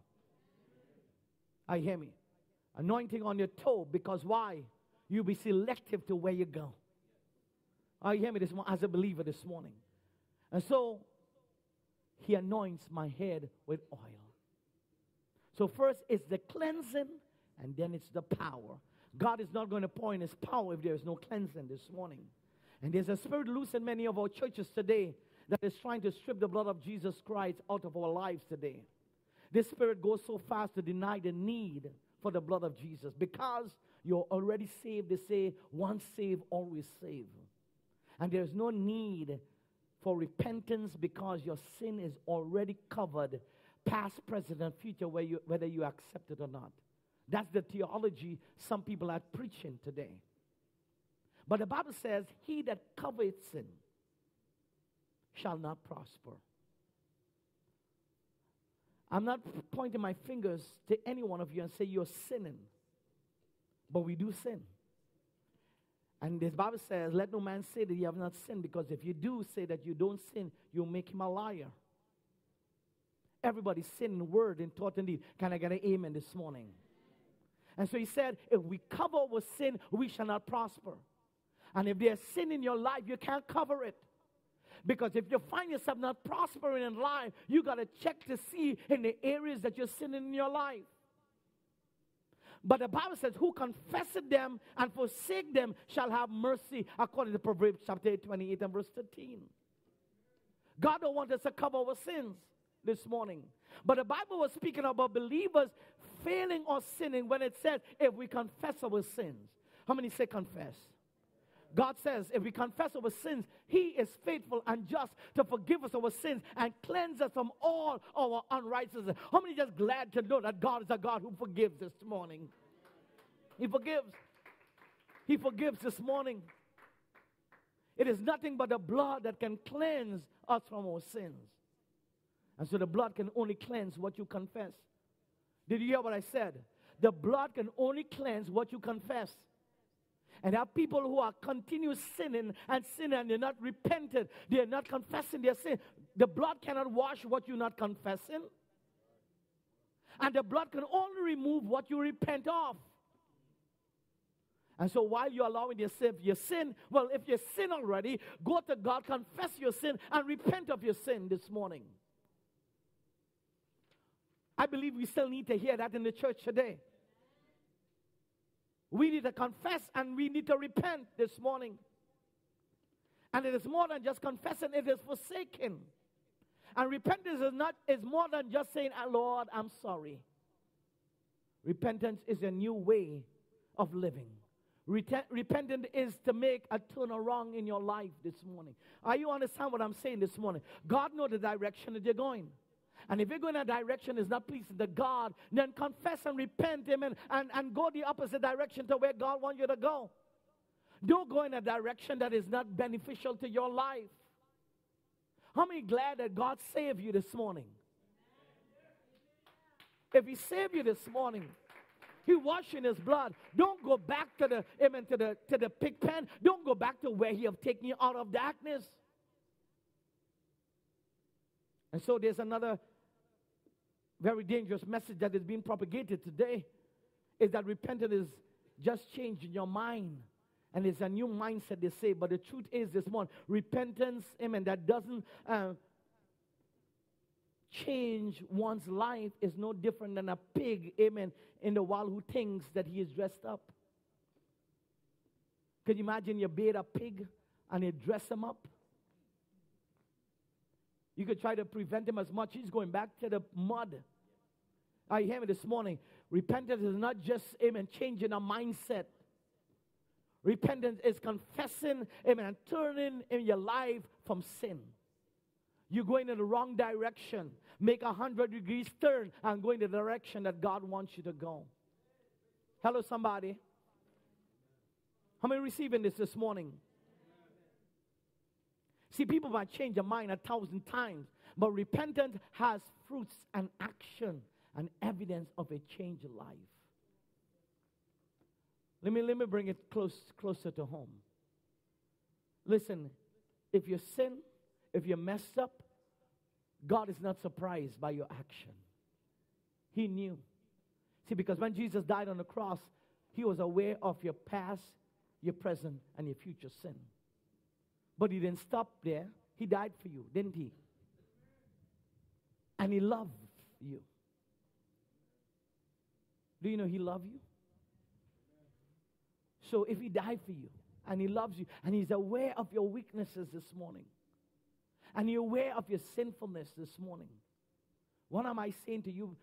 I hear me. Anointing on your toe, because why? You'll be selective to where you go. I hear me this morning as a believer this morning. And so, he anoints my head with oil. So first it's the cleansing, and then it's the power. God is not going to pour in his power if there is no cleansing this morning. And there's a spirit loose in many of our churches today that is trying to strip the blood of Jesus Christ out of our lives today. This spirit goes so fast to deny the need for the blood of Jesus. Because you're already saved, they say, once saved, always saved. And there's no need for repentance because your sin is already covered, past, present, and future, whether you accept it or not. That's the theology some people are preaching today. But the Bible says, he that covereth sin shall not prosper. I'm not pointing my fingers to any one of you and say you're sinning. But we do sin. And this Bible says, let no man say that you have not sinned, because if you do say that you don't sin, you'll make him a liar. Everybody sin in word, in thought, and deed. Can I get an amen this morning? And so he said, if we cover with sin, we shall not prosper. And if there's sin in your life, you can't cover it. Because if you find yourself not prospering in life, you got to check to see in the areas that you're sinning in your life. But the Bible says, who confesseth them and forsake them shall have mercy, according to Proverbs chapter 28 and verse 13. God don't want us to cover our sins this morning. But the Bible was speaking about believers failing or sinning when it said, if we confess our sins. How many say confess? God says, if we confess our sins, he is faithful and just to forgive us our sins and cleanse us from all our unrighteousness. How many just glad to know that God is a God who forgives this morning? He forgives. He forgives this morning. It is nothing but the blood that can cleanse us from our sins. And so the blood can only cleanse what you confess. Did you hear what I said? The blood can only cleanse what you confess. And there are people who are continuous sinning and they're not repented. They're not confessing their sin. The blood cannot wash what you're not confessing. And the blood can only remove what you repent of. And so while you're allowing yourself your sin, well, if you sin already, go to God, confess your sin, and repent of your sin this morning. I believe we still need to hear that in the church today. We need to confess and we need to repent this morning. And it is more than just confessing, it is forsaking. And repentance is more than just saying, Lord, I'm sorry. Repentance is a new way of living. Repentance is to make a turnaround in your life this morning. Are you understand what I'm saying this morning? God knows the direction that you're going. And if you're going in a direction that's not pleasing to God, then confess and repent Him and go the opposite direction to where God wants you to go. Don't go in a direction that is not beneficial to your life. How many glad that God saved you this morning? If He saved you this morning, He washed in His blood. Don't go back to the pig pen. Don't go back to where He have taken you out of darkness. And so there's another very dangerous message that is being propagated today, is that repentance is just changing your mind. And it's a new mindset, they say. But the truth is this morning, repentance, amen, that doesn't change one's life is no different than a pig, amen, in the wild who thinks that he is dressed up. Could you imagine you bathe a pig and you dress him up? You could try to prevent him as much. He's going back to the mud. I hear me this morning. Repentance is not just, amen, changing a mindset. Repentance is confessing, amen, and turning in your life from sin. You're going in the wrong direction. Make 100 degrees turn and go in the direction that God wants you to go. Hello, somebody. How many receiving this morning? See, people might change their mind 1,000 times, but repentance has fruits and action and evidence of a changed life. Let me bring it closer to home. Listen, if you sin, if you messed up, God is not surprised by your action. He knew. See, because when Jesus died on the cross, He was aware of your past, your present, and your future sin. But He didn't stop there. He died for you, didn't He? And He loved you. Do you know He loved you? So if He died for you, and He loves you, and He's aware of your weaknesses this morning, and you're aware of your sinfulness this morning, what am I saying to you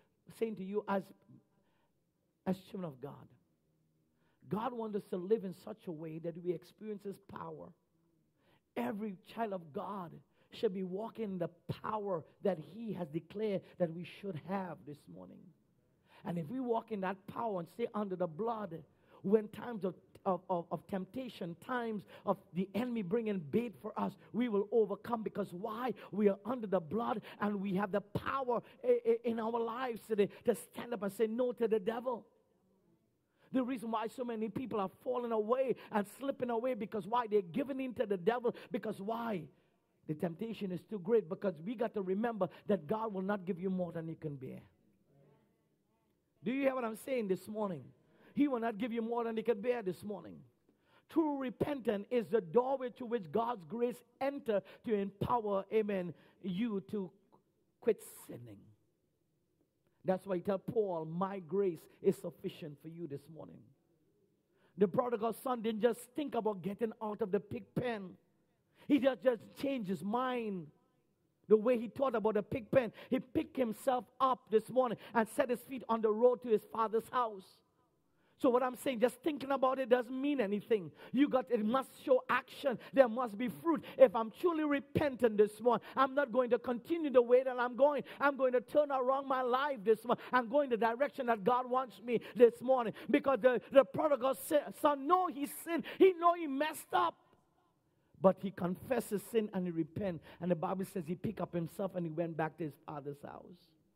as children of God? God wants us to live in such a way that we experience His power. Every child of God should be walking in the power that He has declared that we should have this morning. And if we walk in that power and stay under the blood, when times of temptation, times of the enemy bringing bait for us, we will overcome. Because why? We are under the blood and we have the power in our lives today to stand up and say no to the devil. The reason why so many people are falling away and slipping away, because why? They're giving in to the devil. Because why? The temptation is too great. Because we got to remember that God will not give you more than you can bear. Do you hear what I'm saying this morning? He will not give you more than you can bear this morning. True repentance is the doorway to which God's grace enter to empower, amen, you to quit sinning. That's why he tell Paul, my grace is sufficient for you this morning. The prodigal son didn't just think about getting out of the pig pen. He just changed his mind. The way he thought about the pig pen, he picked himself up this morning and set his feet on the road to his father's house. So what I'm saying, just thinking about it doesn't mean anything. It must show action. There must be fruit. If I'm truly repentant this morning, I'm not going to continue the way that I'm going. I'm going to turn around my life this morning. I'm going the direction that God wants me this morning. Because the prodigal son know he sinned. He know he messed up. But he confessed his sin and he repented. And the Bible says he picked up himself and he went back to his father's house.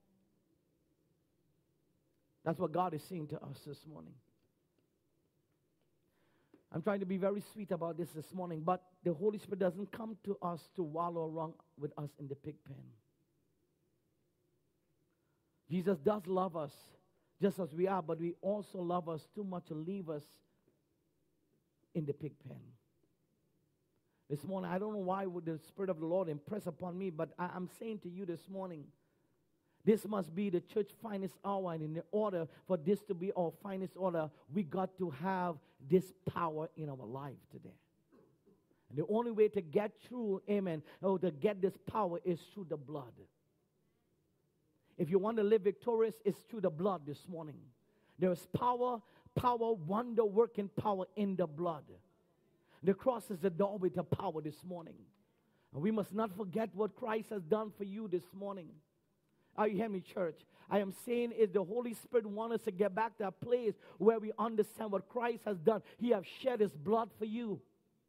That's what God is saying to us this morning. I'm trying to be very sweet about this morning, but the Holy Spirit doesn't come to us to wallow around with us in the pig pen. Jesus does love us just as we are, but we also love us too much to leave us in the pig pen. This morning, I don't know why would the Spirit of the Lord impress upon me, but I'm saying to you this morning This must be the church finest hour, and in order for this to be our finest order, we got to have this power in our life today. And the only way to get through, amen, or to get this power is through the blood. If you want to live victorious, it's through the blood this morning. There is power, wonder-working power in the blood. The cross is the doorway to power this morning. And we must not forget what Christ has done for you this morning. Are you hearing me, church? I am saying is the Holy Spirit wants us to get back to a place where we understand what Christ has done. He has shed His blood for you.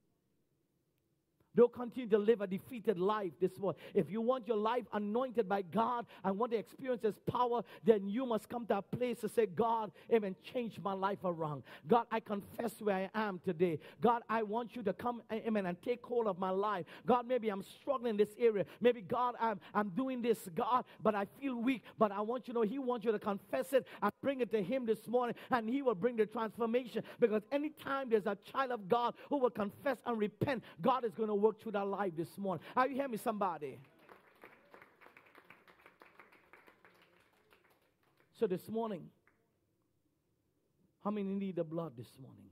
Don't continue to live a defeated life this morning. If you want your life anointed by God and want to experience His power, then you must come to a place to say, God, amen, change my life around. God, I confess where I am today. God, I want you to come, amen, and take hold of my life. God, maybe I'm struggling in this area. Maybe, God, I'm doing this, God, but I feel weak. But I want you to know He wants you to confess it and bring it to Him this morning, and He will bring the transformation. Because anytime there's a child of God who will confess and repent, God is going to work through their life this morning. Are you hearing me, somebody? So this morning, how many need the blood this morning?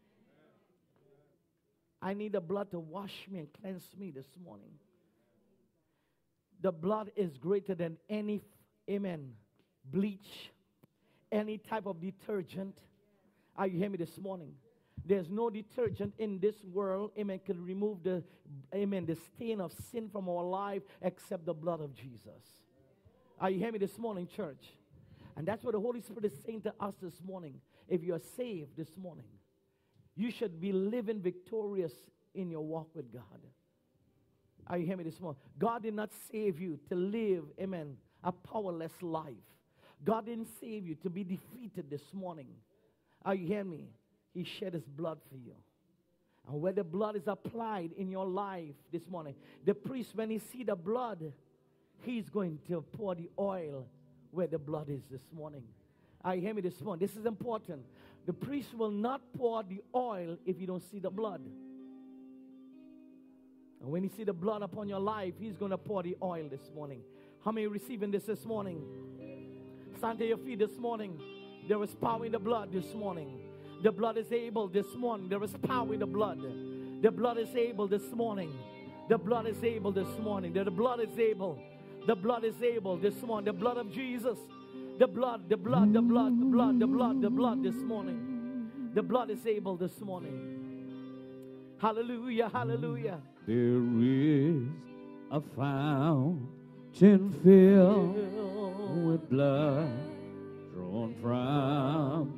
I need the blood to wash me and cleanse me this morning. The blood is greater than any, amen, bleach, any type of detergent. Are you hearing me this morning? There's no detergent in this world, amen, can remove the stain of sin from our life except the blood of Jesus. Are you hearing me this morning, church? And that's what the Holy Spirit is saying to us this morning. If you are saved this morning, you should be living victorious in your walk with God. Are you hearing me this morning? God did not save you to live, amen, a powerless life. God didn't save you to be defeated this morning. Are you hearing me? He shed His blood for you. And where the blood is applied in your life this morning, the priest, when he see the blood, he's going to pour the oil where the blood is this morning. Are you hearing me this morning? This is important. The priest will not pour the oil if you don't see the blood. And when you see the blood upon your life, He's going to pour the oil this morning. How many are receiving this morning? Stand to your feet this morning. There is power in the blood this morning. The blood is able this morning. There is power in the blood. The blood is able this morning. The blood is able this morning. The blood is able. The blood is able this morning. The blood of Jesus. The blood this morning. The blood is able this morning. Hallelujah, hallelujah. There is a fountain filled with blood drawn from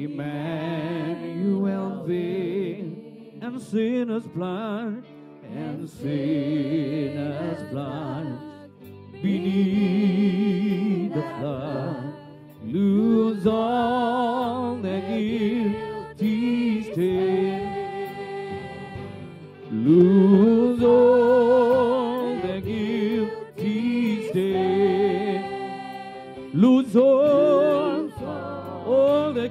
Emmanuel vein, and sinners blind, beneath the flood, lose all their guilty stain, lose all their guilty stain, lose all the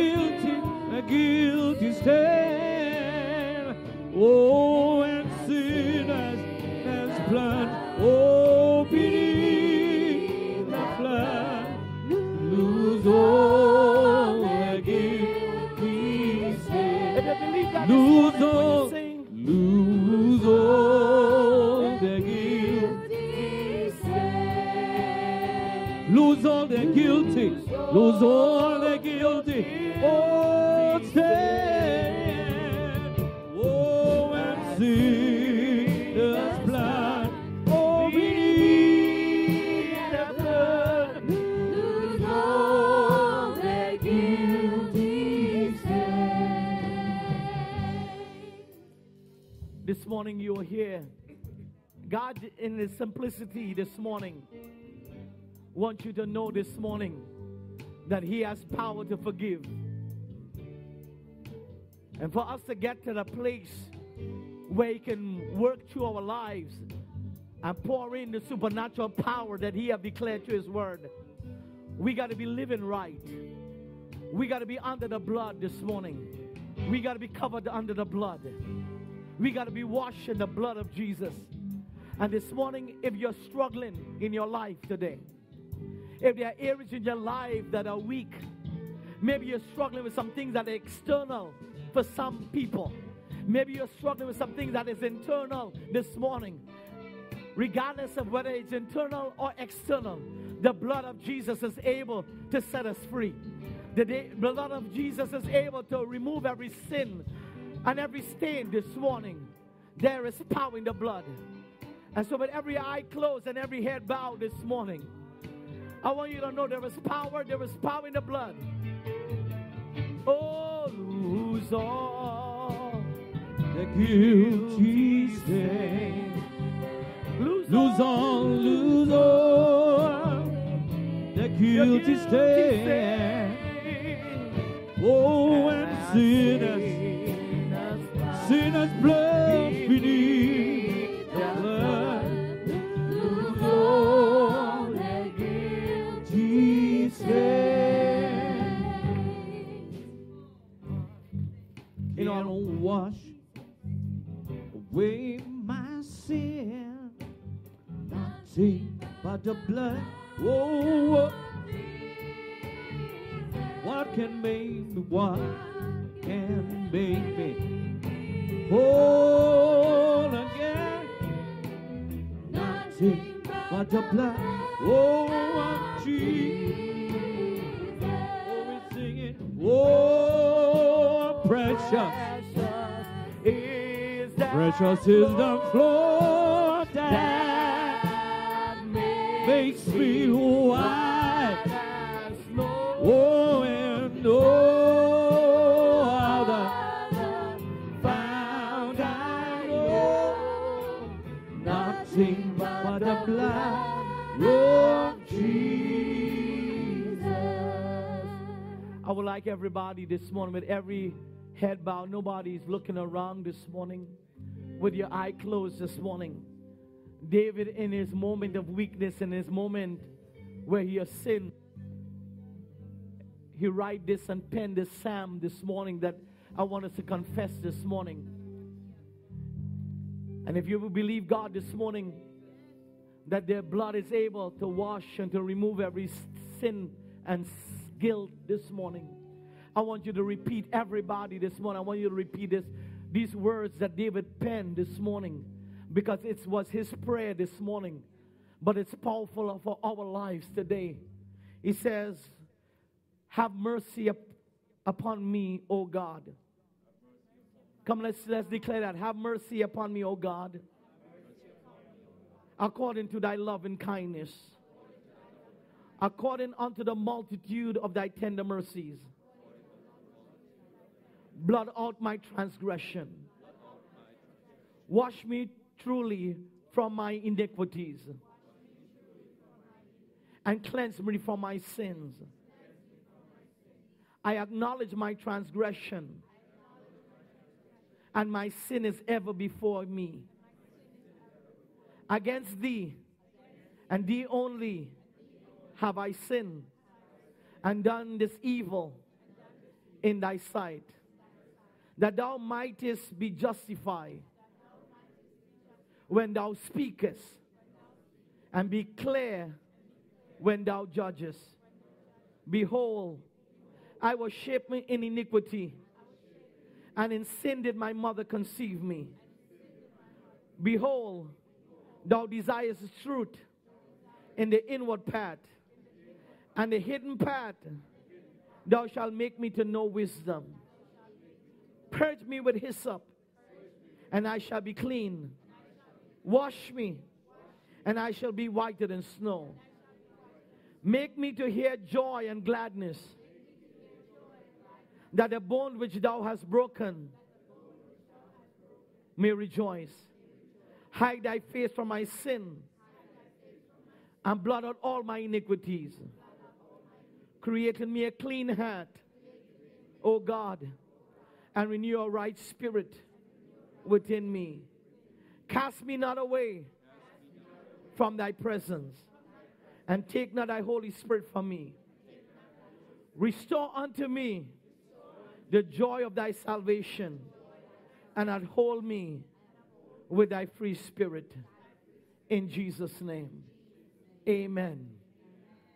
guilty stain. Oh, and sinners as blood, oh, beneath the flood, lose all the guilty stain. Lose all the guilty stain. Lose all the guilty. Lose all the guilty. Oh, stand. Oh, and sinners blood. Oh, beneath the blood. Lose all the guilty stain. This morning you are here. God, in His simplicity this morning, wants you to know this morning that He has power to forgive. And for us to get to the place where He can work through our lives and pour in the supernatural power that He has declared through His word, we got to be living right. We got to be under the blood this morning. We got to be covered under the blood. We got to be washed in the blood of Jesus. And this morning, if you're struggling in your life today, If there are areas in your life that are weak, maybe you're struggling with some things that are external for some people. Maybe you're struggling with some things that is internal this morning. Regardless of whether it's internal or external, the blood of Jesus is able to set us free. The blood of Jesus is able to remove every sin and every stain this morning. There is power in the blood. And so with every eye closed and every head bowed this morning, I want you to know there is power in the blood. Oh, lose all the guilty stain. Lose all the guilty stain. Oh, and sinners blood beneath the blood. Lose all the guilty stain. You know, I don't wash away my sin, nothing but the blood. Oh, what can make me? What can make me whole again? Nothing but the blood. Oh, Jesus. Oh, we sing it. Oh, precious is the flow that makes me white as snow. Oh, and no other found I know. Nothing but the blood of Jesus. I would like everybody this morning, with every head bowed, nobody's looking around this morning, with your eye closed this morning. David, in his moment of weakness, in his moment where he has sinned, he write this and pen this psalm this morning that I want us to confess this morning. And if you will believe God this morning that their blood is able to wash and to remove every sin and guilt this morning, I want you to repeat, everybody this morning, I want you to repeat these words that David penned this morning, because it was his prayer this morning, but it's powerful for our lives today. He says, have mercy upon me, O God. Come, let's declare that. Have mercy upon me, O God, according to thy love and kindness, according unto the multitude of thy tender mercies. Blot out my transgression. Wash me truly from my iniquities, and cleanse me from my sins. I acknowledge my transgression, and my sin is ever before me. Against thee, and thee only, have I sinned, and done this evil in thy sight, that thou mightest be justified when thou speakest, and be clear when thou judgest. Behold, I was shapen in iniquity, and in sin did my mother conceive me. Behold, thou desirest truth in the inward part, and the hidden part thou shalt make me to know wisdom. Purge me with hyssop, and I shall be clean. Wash me, and I shall be whiter than snow. Make me to hear joy and gladness, that the bone which thou hast broken may rejoice. Hide thy face from my sin, and blot out all my iniquities. Create in me a clean heart, O God, and renew a right spirit within me. Cast me not away from thy presence, and take not thy Holy Spirit from me. Restore unto me the joy of thy salvation, and uphold me with thy free spirit. In Jesus' name, amen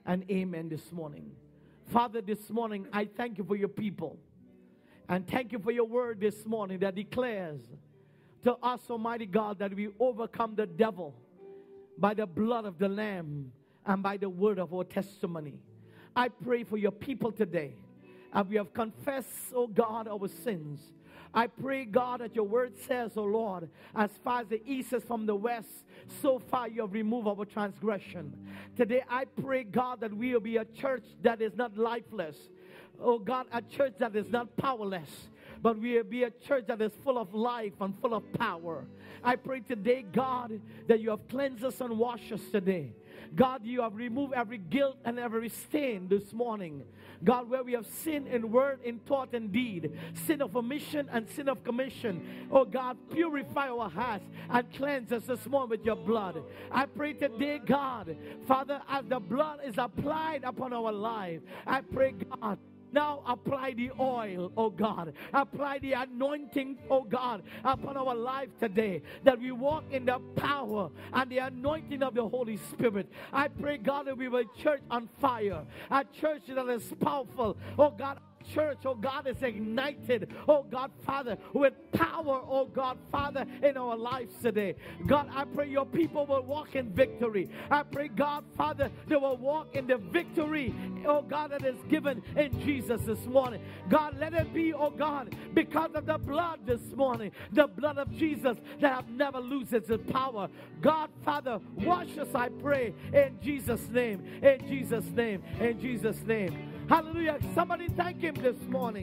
and amen this morning. Father, this morning, I thank you for your people. And thank you for your word this morning that declares to us, Almighty God, that we overcome the devil by the blood of the Lamb and by the word of our testimony. I pray for your people today. As we have confessed, oh God, our sins. I pray, God, that your word says, oh Lord, as far as the east is from the west, so far you have removed our transgression. Today I pray, God, that we will be a church that is not lifeless. Oh God, a church that is not powerless, but we will be a church that is full of life and full of power. I pray today, God, that you have cleansed us and washed us today. God, you have removed every guilt and every stain this morning. God, where we have sinned in word, in thought, and deed, sin of omission and sin of commission. Oh God, purify our hearts and cleanse us this morning with your blood. I pray today, God, Father, as the blood is applied upon our life, I pray, God, now apply the oil, oh God. Apply the anointing, oh God, upon our life today. That we walk in the power and the anointing of the Holy Spirit. I pray, God, that we will a church on fire. A church that is powerful, oh God. Church, oh God, is ignited, oh God, Father, with power, oh God, Father, in our lives today. God, I pray your people will walk in victory. I pray, God, Father, they will walk in the victory, oh God, that is given in Jesus this morning. God, let it be, oh God, because of the blood this morning, the blood of Jesus that have never loses its power. God, Father, wash us, I pray, in Jesus' name, in Jesus' name, in Jesus' name. Hallelujah. Somebody thank him this morning.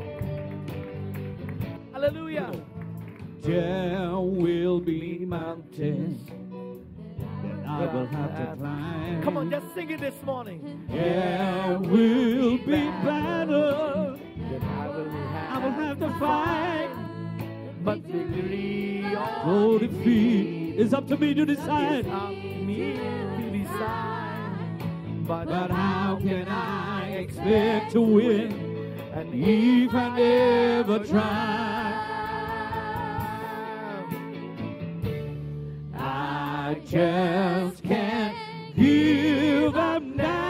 Hallelujah. There will be mountains that I will have to climb. Come on, just sing it this morning. There will be battles that I will have to fight. But victory or defeat is up to me to decide. But how can I expect to win and if I never try? I just can't give up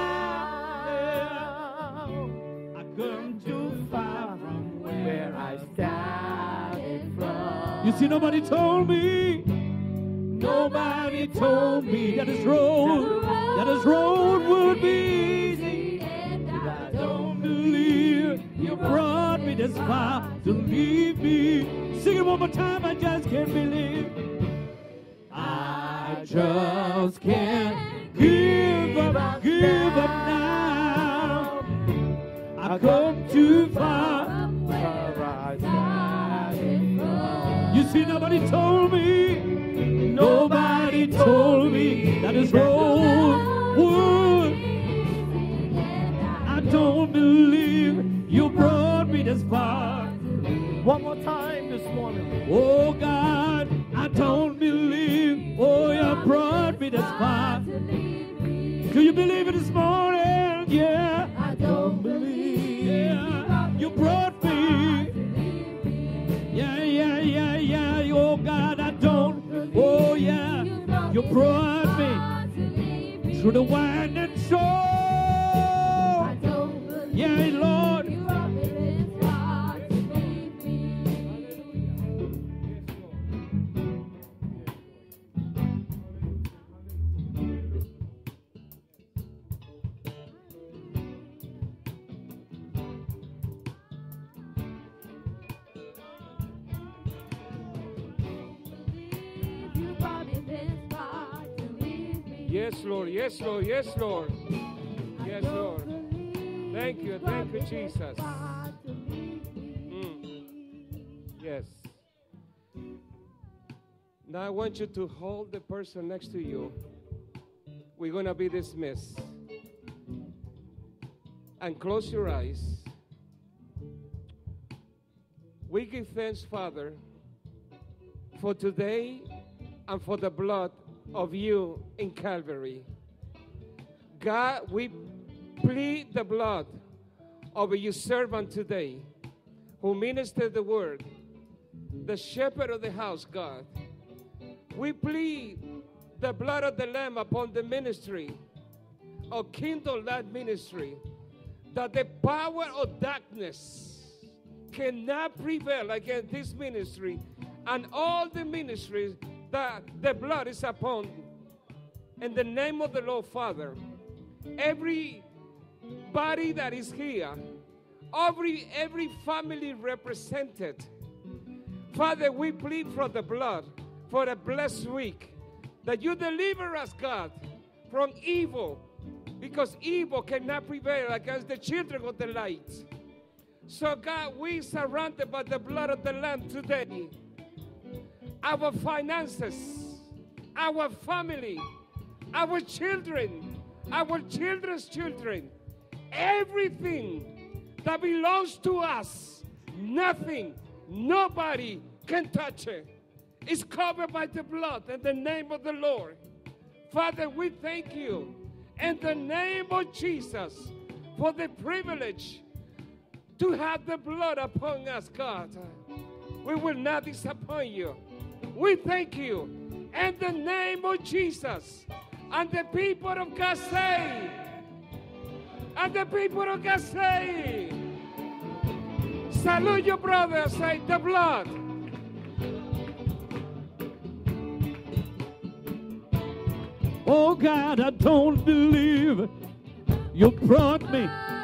now. I come too far from where I started from. You see, nobody told me that this road would be easy. And I don't believe you brought me this far to leave me. Sing it one more time, I just can't believe. I just can't give up now. I come too far from where I started from. You see, nobody told me that this road would. I don't believe you brought me this far. One more time this morning. Oh God, I don't believe, oh, you brought me this far. Do you believe it this morning? Yeah. I don't believe. Yeah, you brought me. Yeah. Oh God, I don't. Oh yeah, you brought me through the winding shore. Yeah, Lord. Yes, Lord. Yes, Lord. Yes, Lord. Yes, Lord. Thank you, Jesus. Yes. Now I want you to hold the person next to you. We're going to be dismissed. And close your eyes. We give thanks, Father, for today and for the blood of you in Calvary. God, we plead the blood over your servant today who ministered the word, the shepherd of the house, God. We plead the blood of the Lamb upon the ministry. of Kingdom Light Ministry, that the power of darkness cannot prevail against this ministry and all the ministries that the blood is upon. In the name of the Lord, Father, everybody that is here, every family represented, Father, we plead for the blood for a blessed week, that you deliver us, God, from evil, because evil cannot prevail against the children of the light. So, God, we surrounded by the blood of the Lamb today. Our finances, our family, our children, our children's children, everything that belongs to us, nothing, nobody can touch it. It's covered by the blood in the name of the Lord. Father, we thank you in the name of Jesus for the privilege to have the blood upon us, God. We will not disappoint you. We thank you in the name of Jesus. And the people of God say, and the people of God say, salute your brother, say the blood. Oh God, I don't believe you brought me